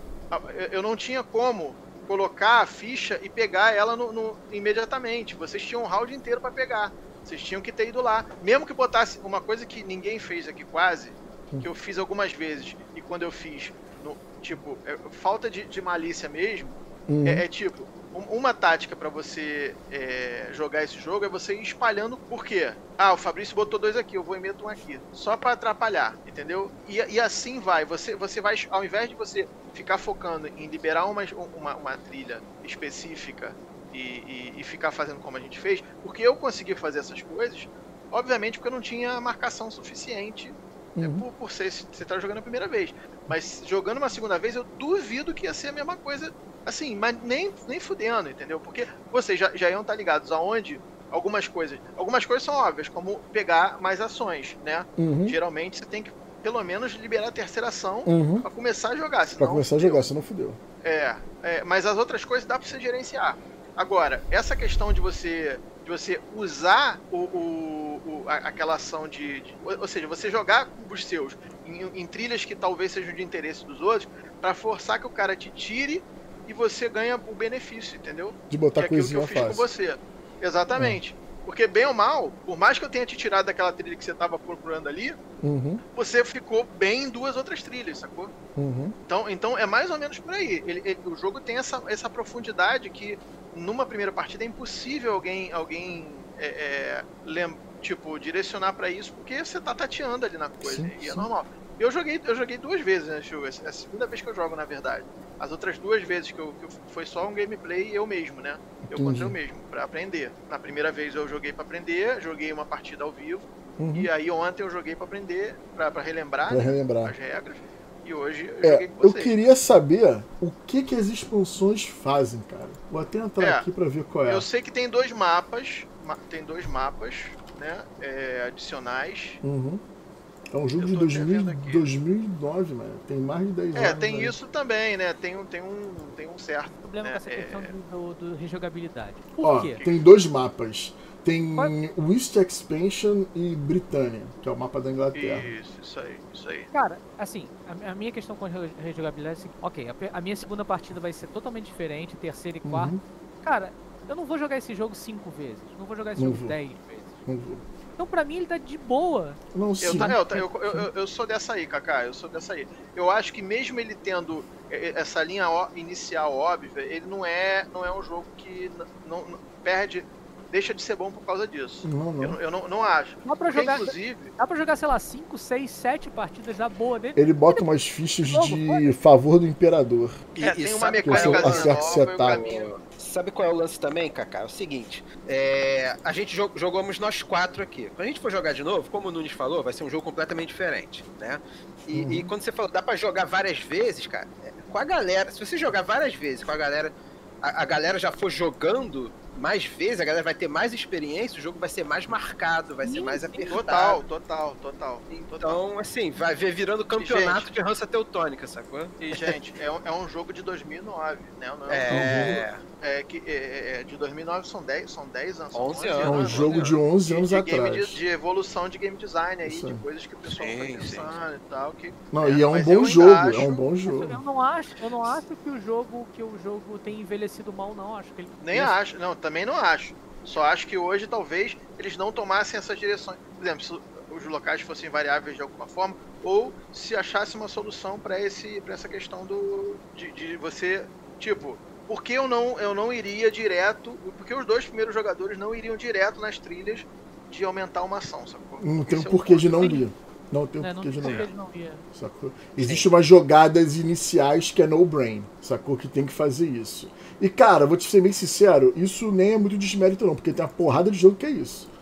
eu, eu não tinha como colocar a ficha e pegar ela no, no, imediatamente. Vocês tinham um round inteiro para pegar. Vocês tinham que ter ido lá. Mesmo que botasse uma coisa que ninguém fez aqui quase, que eu fiz algumas vezes, e quando eu fiz, no, tipo, é, falta de, de malícia mesmo, Uhum. é, é tipo, um, uma tática para você é, jogar esse jogo é você ir espalhando. Por quê? Ah, o Fabrício botou dois aqui, eu vou e meto um aqui. Só para atrapalhar, entendeu? E, e assim vai. Você, você vai, ao invés de você ficar focando em liberar uma, uma, uma trilha específica e, e, e ficar fazendo como a gente fez, porque eu consegui fazer essas coisas, obviamente porque eu não tinha marcação suficiente. Uhum. É por, por ser, você tá jogando a primeira vez. Mas jogando uma segunda vez, eu duvido que ia ser a mesma coisa, assim, mas nem, nem fudendo, entendeu? Porque vocês já, já iam estar ligados aonde algumas coisas. Algumas coisas são óbvias, como pegar mais ações, né? Uhum. Geralmente você tem que, pelo menos, liberar a terceira ação Uhum. pra começar a jogar. Senão, Pra começar a fudeu. jogar, senão fudeu. É, é, mas as outras coisas dá pra você gerenciar. Agora, essa questão de você, de você usar o, o, o, a- aquela ação de, de- Ou ou seja, você jogar cubos seus em, em trilhas que talvez sejam de interesse dos outros, pra forçar que o cara te tire e você ganha o benefício, entendeu? De botar que é aquilo que coisinha eu fiz com fácil. você. Exatamente. Porque, bem ou mal, por mais que eu tenha te tirado daquela trilha que você tava procurando ali, Uhum. você ficou bem em duas outras trilhas, sacou? Uhum. Então, então é mais ou menos por aí. Ele, ele- o jogo tem essa, essa profundidade que numa primeira partida é impossível alguém, alguém é, é, lem- tipo, direcionar pra isso, porque você tá tateando ali na coisa. Sim, e é sim. normal. Eu joguei, eu joguei duas vezes, né, Chu? Essa é a segunda vez que eu jogo, na verdade. As outras duas vezes que eu, que eu foi só um gameplay eu mesmo, né? Eu Entendi. contra eu mesmo, pra aprender. Na primeira vez eu joguei pra aprender, joguei uma partida ao vivo. Uhum. E aí ontem eu joguei pra aprender, pra, pra relembrar, Pra né, relembrar. as regras. E hoje eu É, joguei com eu vocês. queria saber o que que as expansões fazem, cara. Vou até entrar É, aqui pra ver qual é. Eu sei que tem dois mapas, ma- tem dois mapas, né, é, adicionais. Uhum. É um jogo Eu de tô dois até mil, vendo aqui. dois mil e nove, mano. Tem mais de dez anos. É, tem aí. isso também, né, tem um, tem um, tem um certo, O problema né, com essa é, questão do, do, do rejogabilidade. Por Ó, quê? tem dois mapas. Tem Qual- West Expansion e Britânia, que é o mapa da Inglaterra. Isso, isso aí, isso aí. Cara, assim, a, a minha questão com a re- rejogabilidade é assim, ok, a, pe- a minha segunda partida vai ser totalmente diferente, terceira e quarta. Uhum. Cara, eu não vou jogar esse jogo cinco vezes, não vou jogar esse Não jogo vou. dez vezes. Não vou. Então pra mim ele tá de boa. Não, Eu, sim. tá- eu, tá- eu, eu, eu- eu sou dessa aí, Kaká, eu sou dessa aí. Eu acho que mesmo ele tendo eh, essa linha ó- inicial óbvia, ele não é, não é um jogo que n- não, não- perde, deixa de ser bom por causa disso. Não, não. Eu, eu não, não acho. Dá pra Porque, jogar, inclusive, dá pra jogar, sei lá, cinco, seis, sete partidas da boa dele. Ele bota umas fichas Jogo, de favor do imperador. E, é, e tem uma sabe qual é Você o mecânica lance? acerta nova e o setup. caminho. Sabe qual é o lance também, Kaká? É o seguinte, é, a gente jo- jogamos nós quatro aqui. Quando a gente for jogar de novo, como o Nunes falou, vai ser um jogo completamente diferente, né? E, Uhum. e quando você falou, dá pra jogar várias vezes, cara, é, com a galera, se você jogar várias vezes com a galera, a, a galera já for jogando mais vezes, a galera vai ter mais experiência, o jogo vai ser mais marcado, vai ser Sim, mais sim. apertado. Total, total, total. total. Então, assim, vai ver virando campeonato gente- de rança teutônica, sacou? E, gente, é um, é um jogo de dois mil e nove, né? Não é, um É, jogo, é, que, é, é de dois mil e nove são dez, são dez anos. são onze É anos. um jogo de onze anos de, game atrás. de, de evolução de game design aí, Isso aí. de coisas que o pessoal Sim, foi sim, pensando e tal. Que, Não, É, e é um mas bom eu ainda jogo, acho- é um bom Eu jogo. não acho, eu não acho que o jogo que o jogo tem envelhecido mal, não. Acho que ele nem ele- acho, não, também não acho. Só acho que hoje talvez eles não tomassem essas direções. Por exemplo, se os locais fossem variáveis de alguma forma, ou se achasse uma solução para esse para essa questão do de, de você, tipo, por que eu não eu não iria direto, porque os dois primeiros jogadores não iriam direto nas trilhas de aumentar uma ação, sacou? Não tem um Esse é o porquê de ponto. não ir. Não tem um né, não porquê de tem não porque ir. ele não ia. Sacou? Existe umas jogadas iniciais que é no brain, sacou? Que tem que fazer isso. E cara, vou te ser bem sincero, isso nem é muito desmérito não, porque tem uma porrada de jogo que é isso.